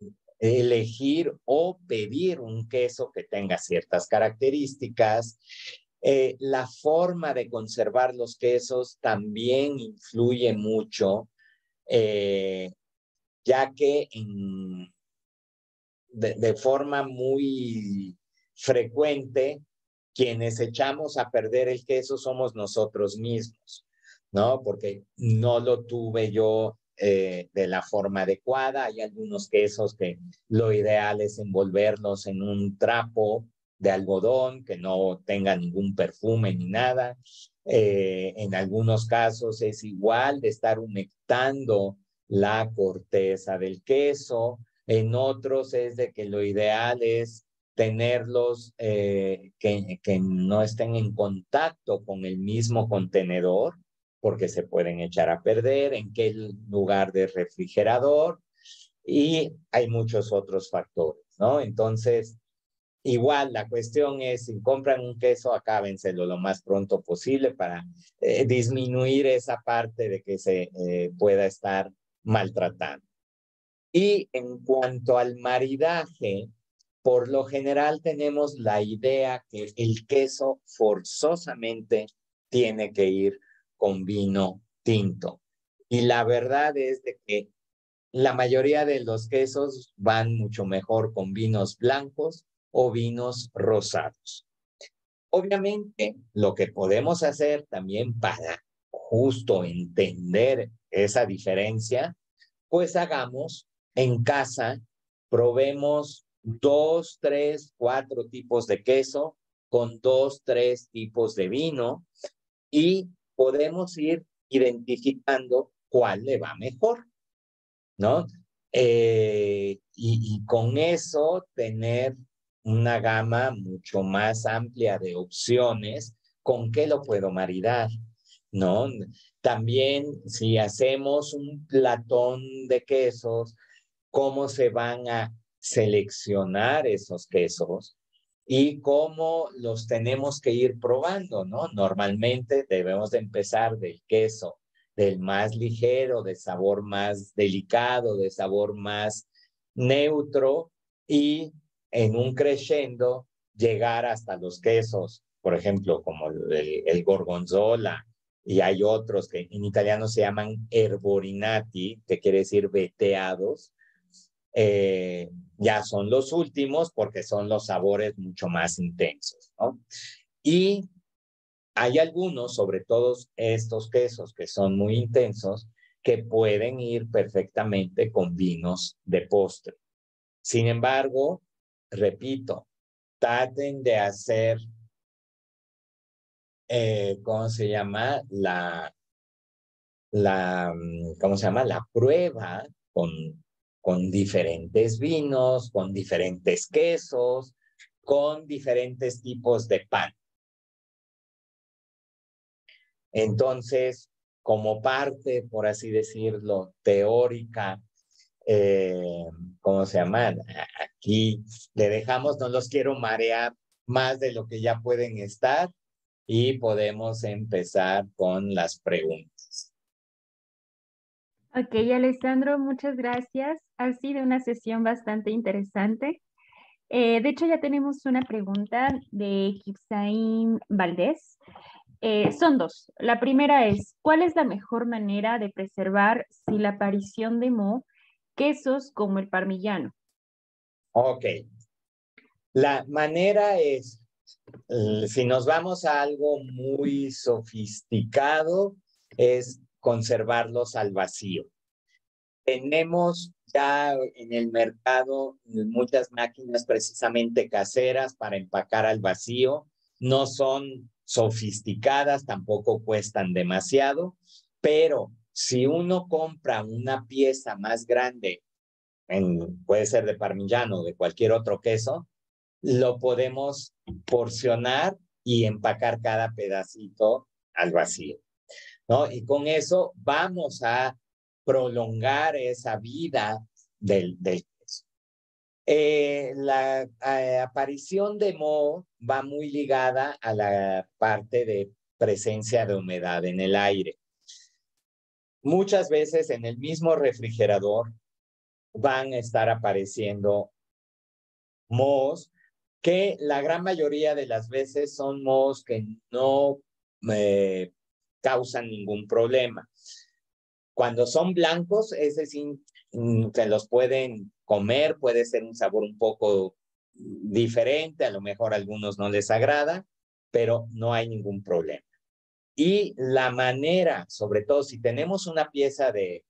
elegir o pedir un queso que tenga ciertas características. Eh, la forma de conservar los quesos también influye mucho, eh, ya que en, de, de forma muy frecuente, quienes echamos a perder el queso somos nosotros mismos, ¿no? Porque no lo tuve yo eh, de la forma adecuada. Hay algunos quesos que lo ideal es envolverlos en un trapo de algodón que no tenga ningún perfume ni nada. Eh, en algunos casos es igual de estar humectando la corteza del queso. En otros es de que lo ideal es tenerlos eh, que, que no estén en contacto con el mismo contenedor, porque se pueden echar a perder, en qué lugar de refrigerador, y hay muchos otros factores, ¿no? Entonces, igual la cuestión es, si compran un queso, acábenselo lo más pronto posible para eh, disminuir esa parte de que se eh, pueda estar maltratando. Y en cuanto al maridaje, por lo general tenemos la idea que el queso forzosamente tiene que ir con vino tinto. Y la verdad es de que la mayoría de los quesos van mucho mejor con vinos blancos o vinos rosados. Obviamente, lo que podemos hacer también para justo entender esa diferencia, pues hagamos en casa, probemos dos, tres, cuatro tipos de queso con dos, tres tipos de vino, y podemos ir identificando cuál le va mejor, ¿no? Eh, y, y con eso tener una gama mucho más amplia de opciones con qué lo puedo maridar, ¿no? También si hacemos un platón de quesos, cómo se van a seleccionar esos quesos y cómo los tenemos que ir probando, ¿no? Normalmente debemos de empezar del queso, del más ligero, de sabor más delicado, de sabor más neutro, y en un crescendo llegar hasta los quesos, por ejemplo, como el, el gorgonzola, y hay otros que en italiano se llaman erborinati, que quiere decir veteados. Eh, ya son los últimos porque son los sabores mucho más intensos, ¿no? Y hay algunos, sobre todo estos quesos que son muy intensos, que pueden ir perfectamente con vinos de postre. Sin embargo, repito, traten de hacer, eh, ¿cómo se llama? La, la, ¿cómo se llama? La prueba con, con diferentes vinos, con diferentes quesos, con diferentes tipos de pan. Entonces, como parte, por así decirlo, teórica, eh, ¿cómo se llama? Aquí le dejamos, no los quiero marear más de lo que ya pueden estar, y podemos empezar con las preguntas. Ok, Alessandro, muchas gracias. Ha sido una sesión bastante interesante. Eh, de hecho, ya tenemos una pregunta de Kipsaín Valdés. Eh, son dos. La primera es, ¿cuál es la mejor manera de preservar sin la aparición de moho quesos como el parmigiano? Ok. La manera es, eh, si nos vamos a algo muy sofisticado, es conservarlos al vacío. Tenemos ya en el mercado muchas máquinas precisamente caseras para empacar al vacío. No son sofisticadas, tampoco cuestan demasiado, pero si uno compra una pieza más grande, en, puede ser de parmigiano o de cualquier otro queso, lo podemos porcionar y empacar cada pedacito al vacío, ¿no? Y con eso vamos a prolongar esa vida del, del queso. Eh, la eh, aparición de moho va muy ligada a la parte de presencia de humedad en el aire. Muchas veces en el mismo refrigerador van a estar apareciendo mohos que la gran mayoría de las veces son mohos que no eh, causan ningún problema. Cuando son blancos, ese sí se los pueden comer, puede ser un sabor un poco diferente, a lo mejor a algunos no les agrada, pero no hay ningún problema. Y la manera, sobre todo si tenemos una pieza de,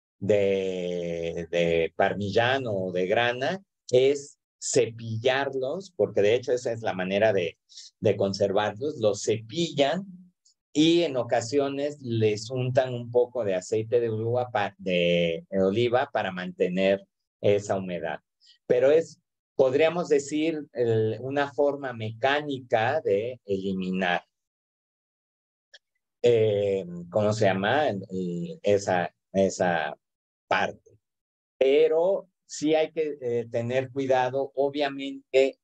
de, de parmigiano o de grana, es cepillarlos, porque de hecho esa es la manera de, de conservarlos, los cepillan y en ocasiones les untan un poco de aceite de oliva, de oliva para mantener esa humedad. Pero es, podríamos decir, el, una forma mecánica de eliminar, eh, ¿cómo se llama? Eh, esa, esa parte. Pero sí hay que eh, tener cuidado. Obviamente,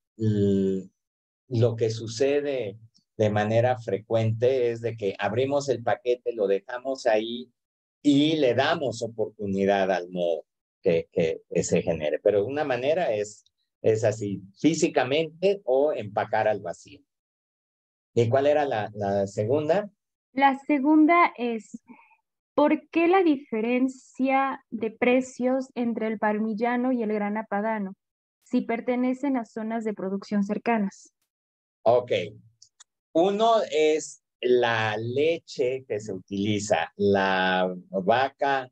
lo que sucede de manera frecuente es de que abrimos el paquete, lo dejamos ahí y le damos oportunidad al moho que, que, que se genere. Pero una manera es, es así, físicamente o empacar al vacío. ¿Y cuál era la, la segunda? La segunda es, ¿por qué la diferencia de precios entre el parmigiano y el grana padano si pertenecen a zonas de producción cercanas? Ok. Uno es la leche que se utiliza, la vaca,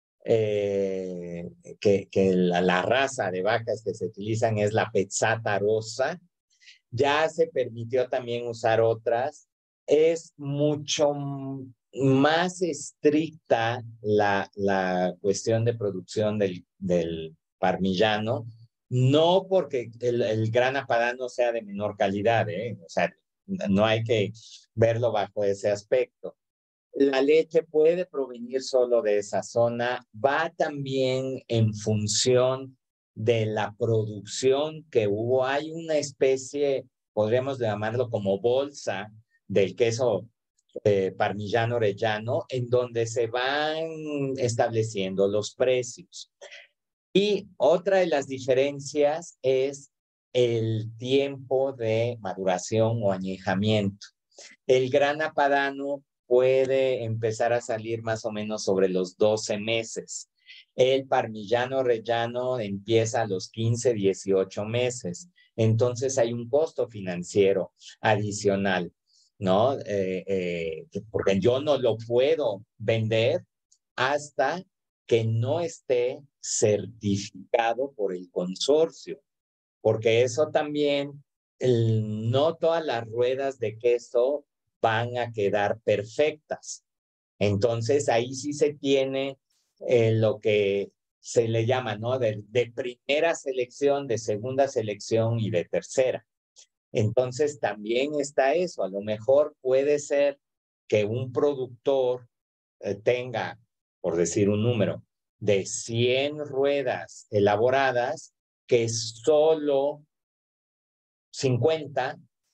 eh, que, que la, la raza de vacas que se utilizan es la Pezzata rosa. Ya se permitió también usar otras. Es mucho más estricta la, la cuestión de producción del, del parmigiano, no porque el, el grana padano sea de menor calidad, ¿eh? O sea, no hay que verlo bajo ese aspecto. La leche puede provenir solo de esa zona, va también en función de la producción que hubo. Hay una especie, podríamos llamarlo como bolsa del queso eh, parmigiano rellano, en donde se van estableciendo los precios. Y otra de las diferencias es el tiempo de maduración o añejamiento. El grana padano puede empezar a salir más o menos sobre los doce meses. El parmigiano rellano empieza a los quince, dieciocho meses. Entonces hay un costo financiero adicional, ¿no? Eh, eh, porque yo no lo puedo vender hasta que no esté certificado por el consorcio, porque eso también, el, no todas las ruedas de queso van a quedar perfectas. Entonces ahí sí se tiene eh, lo que se le llama, ¿no? De, de primera selección, de segunda selección y de tercera. Entonces también está eso. A lo mejor puede ser que un productor eh, tenga, por decir un número, de cien ruedas elaboradas, que solo cincuenta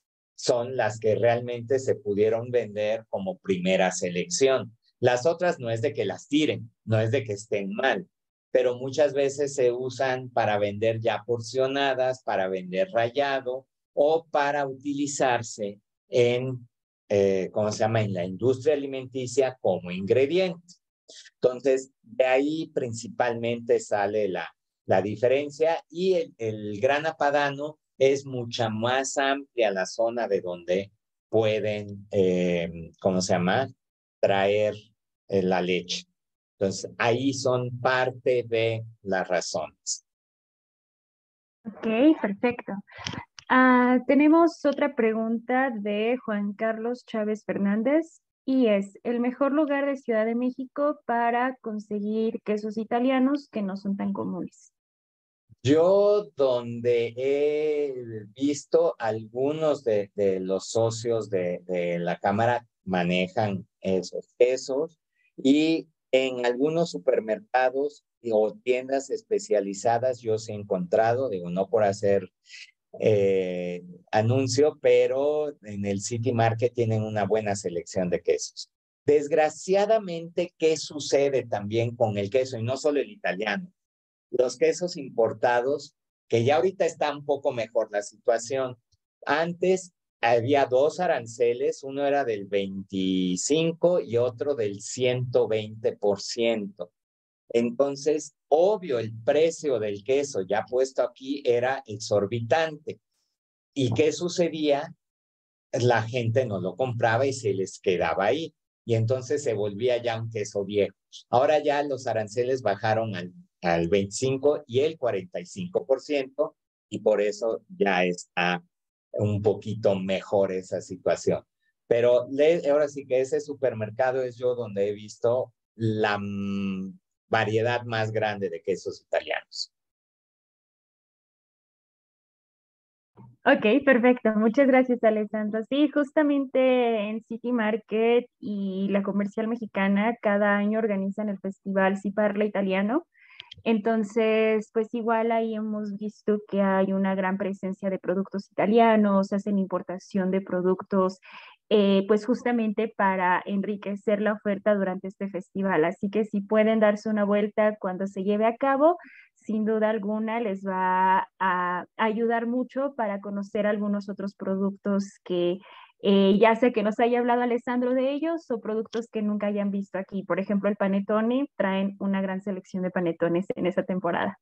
son las que realmente se pudieron vender como primera selección. Las otras no es de que las tiren, no es de que estén mal, pero muchas veces se usan para vender ya porcionadas, para vender rallado o para utilizarse en, eh, ¿cómo se llama?, en la industria alimenticia como ingrediente. Entonces, de ahí principalmente sale la, la diferencia y el, el Gran Apadano es mucha más amplia la zona de donde pueden, eh, ¿cómo se llama?, traer eh, la leche. Entonces, ahí son parte de las razones. Ok, perfecto. Uh, tenemos otra pregunta de Juan Carlos Chávez Fernández y es, ¿el mejor lugar de Ciudad de México para conseguir quesos italianos que no son tan comunes? Yo donde he visto algunos de, de los socios de, de la Cámara manejan esos quesos y en algunos supermercados o tiendas especializadas yo sí he encontrado, digo, no por hacer eh, anuncio, pero en el City Market tienen una buena selección de quesos. Desgraciadamente, ¿qué sucede también con el queso? Y no solo el italiano. Los quesos importados, que ya ahorita está un poco mejor la situación. Antes había dos aranceles, uno era del veinticinco y otro del ciento veinte por ciento. Entonces, obvio, el precio del queso ya puesto aquí era exorbitante. ¿Y qué sucedía? La gente no lo compraba y se les quedaba ahí. Y entonces se volvía ya un queso viejo. Ahora ya los aranceles bajaron al, al veinticinco y el cuarenta y cinco por ciento y por eso ya está un poquito mejor esa situación. Pero le, ahora sí que ese supermercado es yo donde he visto la mm, variedad más grande de quesos italianos. Ok, perfecto. Muchas gracias, Alessandro. Sí, justamente en City Market y la Comercial Mexicana cada año organizan el festival Si Parla Italiano. Entonces, pues igual ahí hemos visto que hay una gran presencia de productos italianos, hacen importación de productos, eh, pues justamente para enriquecer la oferta durante este festival. Así que si pueden darse una vuelta cuando se lleve a cabo, sin duda alguna les va a ayudar mucho para conocer algunos otros productos que eh, ya sea que nos haya hablado Alessandro de ellos o productos que nunca hayan visto aquí. Por ejemplo, el panetone, traen una gran selección de panetones en esta temporada.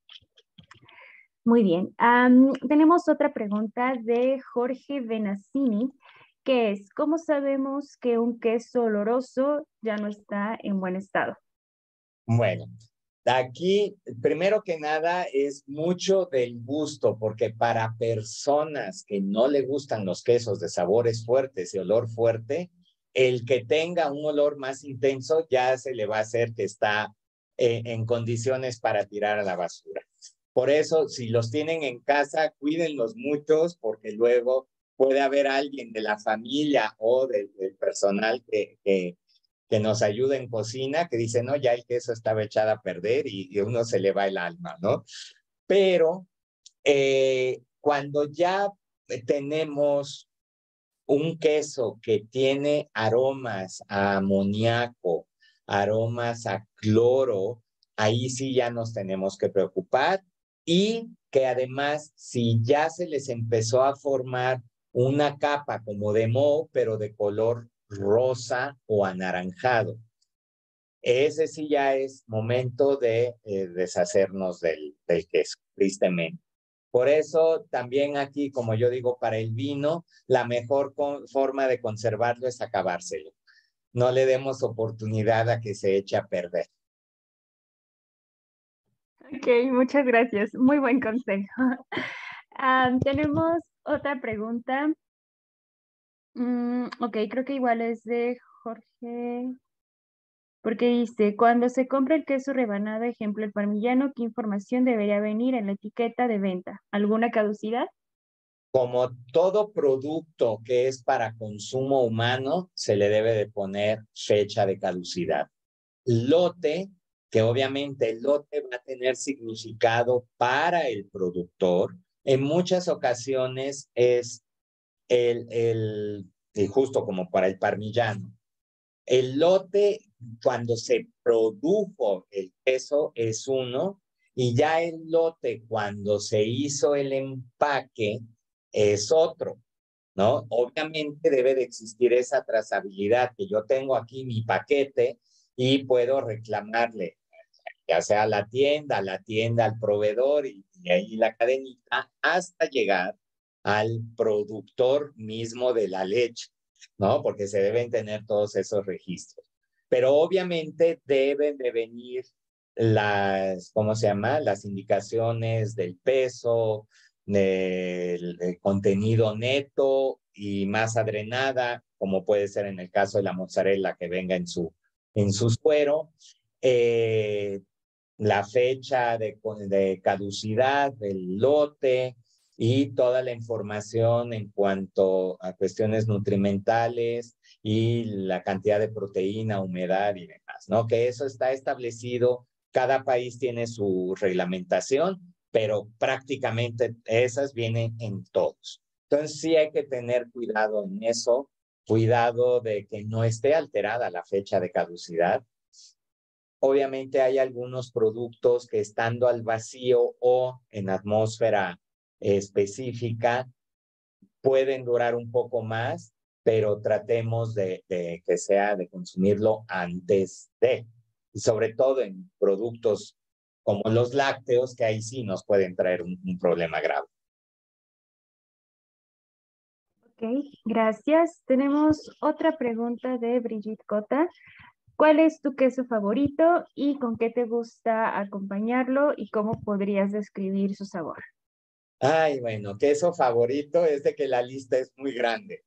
Muy bien. Um, tenemos otra pregunta de Jorge Benassini, que es, ¿cómo sabemos que un queso oloroso ya no está en buen estado? Bueno, aquí, primero que nada, es mucho del gusto, porque para personas que no le gustan los quesos de sabores fuertes y olor fuerte, el que tenga un olor más intenso ya se le va a hacer que está eh, en condiciones para tirar a la basura. Por eso, si los tienen en casa, cuídenlos muchos, porque luego puede haber alguien de la familia o del, del personal que, que que nos ayuda en cocina, que dice, no, ya el queso estaba echado a perder y, y a uno se le va el alma, ¿no? Pero eh, cuando ya tenemos un queso que tiene aromas a amoníaco, aromas a cloro, ahí sí ya nos tenemos que preocupar y que además si ya se les empezó a formar una capa como de moho, pero de color rosa o anaranjado, ese sí ya es momento de eh, deshacernos del, del queso, tristemente. Por eso también aquí, como yo digo, para el vino, la mejor forma de conservarlo es acabárselo. No le demos oportunidad a que se eche a perder. Ok, muchas gracias. Muy buen consejo. um, tenemos otra pregunta. Mm, ok, creo que igual es de Jorge. Porque dice, cuando se compra el queso rebanado, ejemplo el parmigiano, ¿qué información debería venir en la etiqueta de venta? ¿Alguna caducidad? Como todo producto que es para consumo humano, se le debe de poner fecha de caducidad. Lote, que obviamente el lote va a tener significado para el productor, en muchas ocasiones es el, el, y justo como para el parmigiano, el lote cuando se produjo el queso es uno, y ya el lote cuando se hizo el empaque es otro, ¿no? Obviamente debe de existir esa trazabilidad, que yo tengo aquí mi paquete y puedo reclamarle, ya sea a la tienda, a la tienda, al proveedor, y, y ahí la cadenita, hasta llegar al productor mismo de la leche, ¿no? Porque se deben tener todos esos registros. Pero obviamente deben de venir las, ¿cómo se llama? Las indicaciones del peso, del, del contenido neto y masa drenada, como puede ser en el caso de la mozzarella que venga en su, en su suero. Eh, la fecha de, de caducidad del lote y toda la información en cuanto a cuestiones nutrimentales y la cantidad de proteína, humedad y demás, ¿no? Que eso está establecido, cada país tiene su reglamentación, pero prácticamente esas vienen en todos. Entonces sí hay que tener cuidado en eso, cuidado de que no esté alterada la fecha de caducidad. Obviamente hay algunos productos que estando al vacío o en atmósfera específica pueden durar un poco más, pero tratemos de, de que sea de consumirlo antes de, y sobre todo en productos como los lácteos, que ahí sí nos pueden traer un, un problema grave. Ok, gracias. Tenemos otra pregunta de Brigitte Cota. ¿Cuál es tu queso favorito y con qué te gusta acompañarlo y cómo podrías describir su sabor? Ay, bueno, queso favorito es de que la lista es muy grande.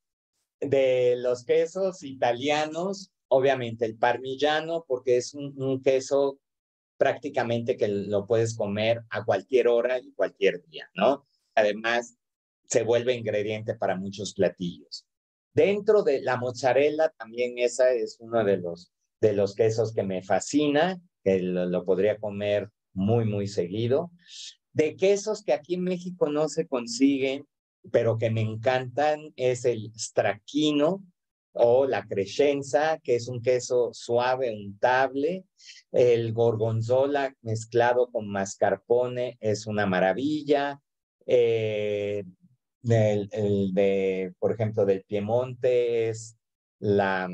De los quesos italianos, obviamente el parmigiano, porque es un, un queso prácticamente que lo puedes comer a cualquier hora y cualquier día, ¿no? Además, se vuelve ingrediente para muchos platillos. Dentro de la mozzarella, también esa es uno de los, de los quesos que me fascina, que lo, lo podría comer muy, muy seguido. De quesos que aquí en México no se consiguen, pero que me encantan, es el stracchino o la crescenza, que es un queso suave, untable. El gorgonzola mezclado con mascarpone es una maravilla. Eh, el, el de, por ejemplo, del Piemonte es la,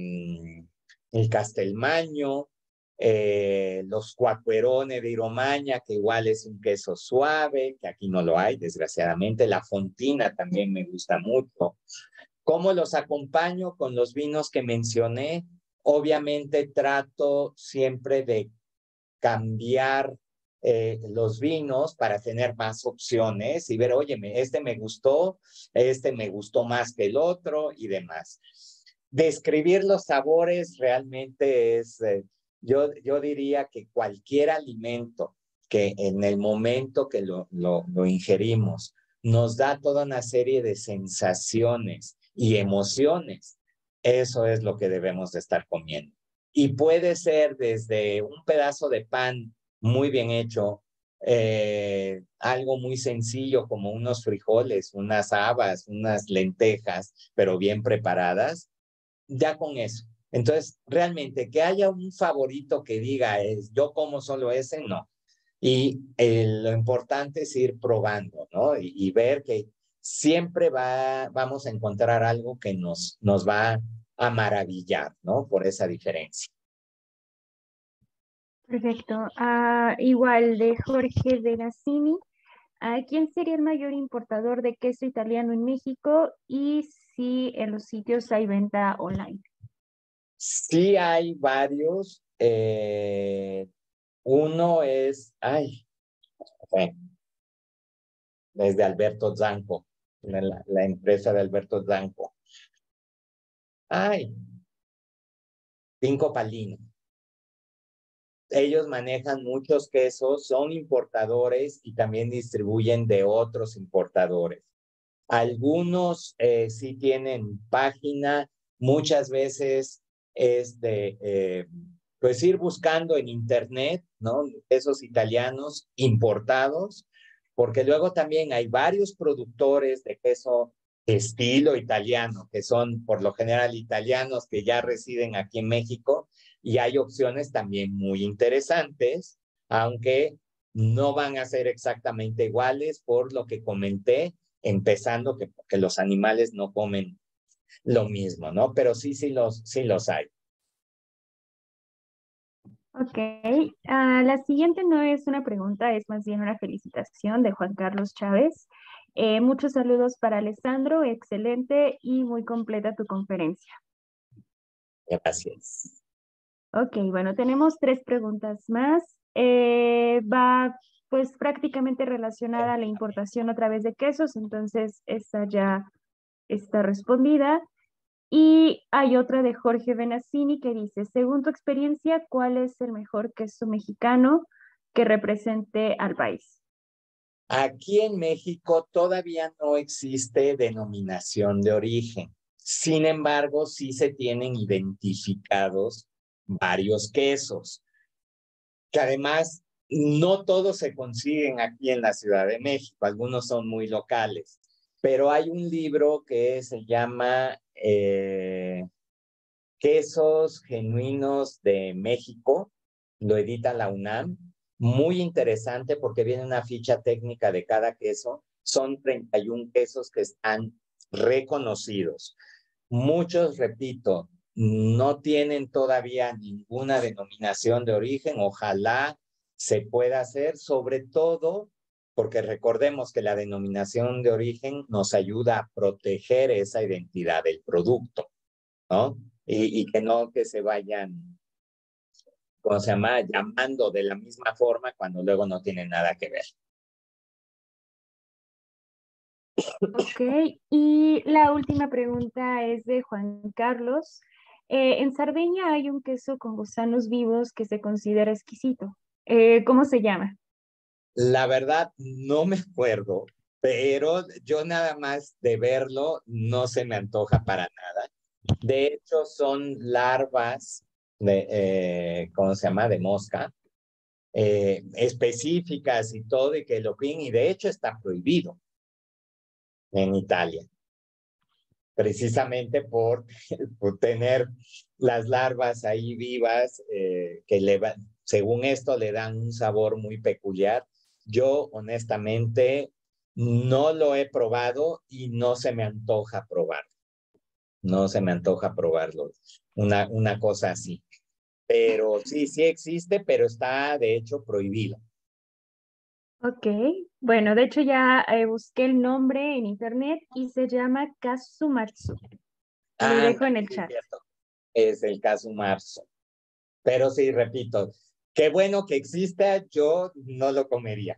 el Castelmaño, eh, los cuaquerone de Iromaña, que igual es un queso suave, que aquí no lo hay, desgraciadamente. La fontina también me gusta mucho. ¿Cómo los acompaño con los vinos que mencioné? Obviamente trato siempre de cambiar eh, los vinos para tener más opciones y ver, oye, este me gustó, este me gustó más que el otro y demás. Describir los sabores realmente es, eh, yo, yo diría que cualquier alimento que en el momento que lo, lo, lo ingerimos nos da toda una serie de sensaciones y emociones, eso es lo que debemos de estar comiendo. Y puede ser desde un pedazo de pan muy bien hecho, eh, algo muy sencillo como unos frijoles, unas habas, unas lentejas, pero bien preparadas, ya con eso. Entonces, realmente que haya un favorito que diga, es, yo como solo ese, no. Y eh, lo importante es ir probando, ¿no? Y, y ver que siempre va, vamos a encontrar algo que nos, nos va a maravillar, ¿no? Por esa diferencia. Perfecto. Ah, igual de Jorge de Nassini. Ah, ¿quién sería el mayor importador de queso italiano en México y si en los sitios hay venta online? Sí hay varios. Eh, uno es, ay, eh, es de Alberto Zanco, la, la empresa de Alberto Zanco. Ay, Cinco Palino. Ellos manejan muchos quesos, son importadores y también distribuyen de otros importadores. Algunos eh, sí tienen página, muchas veces es de, eh, pues ir buscando en internet, ¿no? Esos italianos importados, porque luego también hay varios productores de queso estilo italiano, que son por lo general italianos que ya residen aquí en México, y hay opciones también muy interesantes, aunque no van a ser exactamente iguales por lo que comenté, empezando que, que los animales no comen lo mismo, ¿no? Pero sí, sí los, sí los hay. Ok, ah, la siguiente no es una pregunta, es más bien una felicitación de Juan Carlos Chávez. Eh, muchos saludos para Alessandro, excelente y muy completa tu conferencia. Gracias. Ok, bueno, tenemos tres preguntas más. Eh, va pues prácticamente relacionada a la importación a través de quesos, entonces esta ya está respondida. Y hay otra de Jorge Benassini que dice, según tu experiencia, ¿cuál es el mejor queso mexicano que represente al país? Aquí en México todavía no existe denominación de origen. Sin embargo, sí se tienen identificados varios quesos, que además no todos se consiguen aquí en la Ciudad de México, algunos son muy locales, pero hay un libro que se llama eh, Quesos Genuinos de México, lo edita la UNAM, muy interesante porque viene una ficha técnica de cada queso, son treinta y uno quesos que están reconocidos. Muchos, repito, no tienen todavía ninguna denominación de origen, ojalá se pueda hacer, sobre todo porque recordemos que la denominación de origen nos ayuda a proteger esa identidad del producto, ¿no? Y, y que no que se vayan, ¿cómo se llama?, llamando de la misma forma cuando luego no tienen nada que ver. Ok, y la última pregunta es de Juan Carlos. Eh, en Sardeña hay un queso con gusanos vivos que se considera exquisito. Eh, ¿cómo se llama? La verdad, no me acuerdo, pero yo nada más de verlo no se me antoja para nada. De hecho, son larvas de, eh, ¿cómo se llama?, de mosca, eh, específicas y todo, y que lo piden, y de hecho está prohibido en Italia, precisamente por, por tener las larvas ahí vivas, eh, que le va, según esto le dan un sabor muy peculiar. Yo honestamente no lo he probado y no se me antoja probarlo. No se me antoja probarlo. Una, una cosa así. Pero sí, sí existe, pero está de hecho prohibido. Ok, bueno, de hecho ya eh, busqué el nombre en internet y se llama Kasumatsu. Lo Ah, dejo en el sí es chat. cierto. Es el caso marzo. Pero sí, repito, qué bueno que exista, yo no lo comería.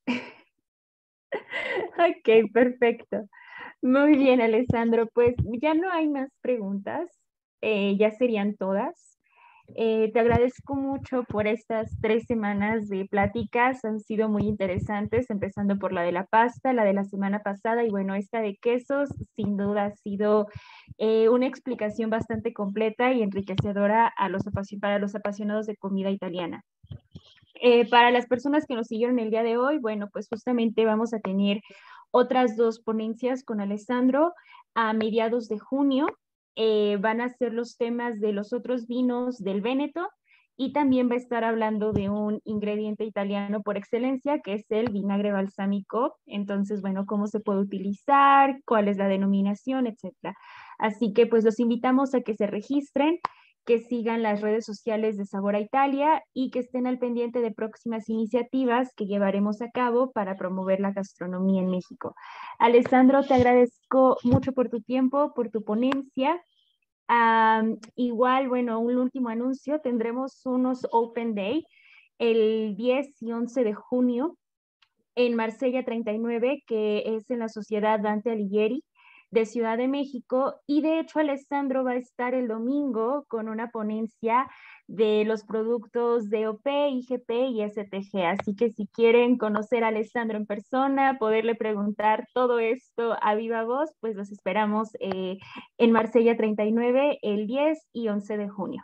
Ok, perfecto. Muy bien, Alessandro. Pues ya no hay más preguntas, eh, ya serían todas. Eh, te agradezco mucho por estas tres semanas de pláticas, han sido muy interesantes, empezando por la de la pasta, la de la semana pasada y bueno, esta de quesos, sin duda ha sido eh, una explicación bastante completa y enriquecedora a los apasio- para los apasionados de comida italiana. Eh, para las personas que nos siguieron el día de hoy, bueno, pues justamente vamos a tener otras dos ponencias con Alessandro a mediados de junio. Eh, van a ser los temas de los otros vinos del Véneto y también va a estar hablando de un ingrediente italiano por excelencia, que es el vinagre balsámico. Entonces, bueno, cómo se puede utilizar, cuál es la denominación, etcétera. Así que pues los invitamos a que se registren, que sigan las redes sociales de Sabor a Italia y que estén al pendiente de próximas iniciativas que llevaremos a cabo para promover la gastronomía en México. Alessandro, te agradezco mucho por tu tiempo, por tu ponencia. Um, igual, bueno, un último anuncio, tendremos unos Open Day el diez y once de junio en Marsella treinta y nueve, que es en la Sociedad Dante Alighieri de Ciudad de México. Y de hecho, Alessandro va a estar el domingo con una ponencia de los productos de O P, I G P y S T G. Así que si quieren conocer a Alessandro en persona, poderle preguntar todo esto a viva voz, pues los esperamos eh, en Marsella treinta y nueve el diez y once de junio.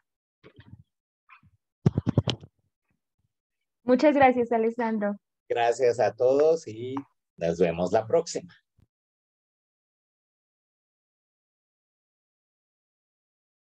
Muchas gracias, Alessandro. Gracias a todos y nos vemos la próxima.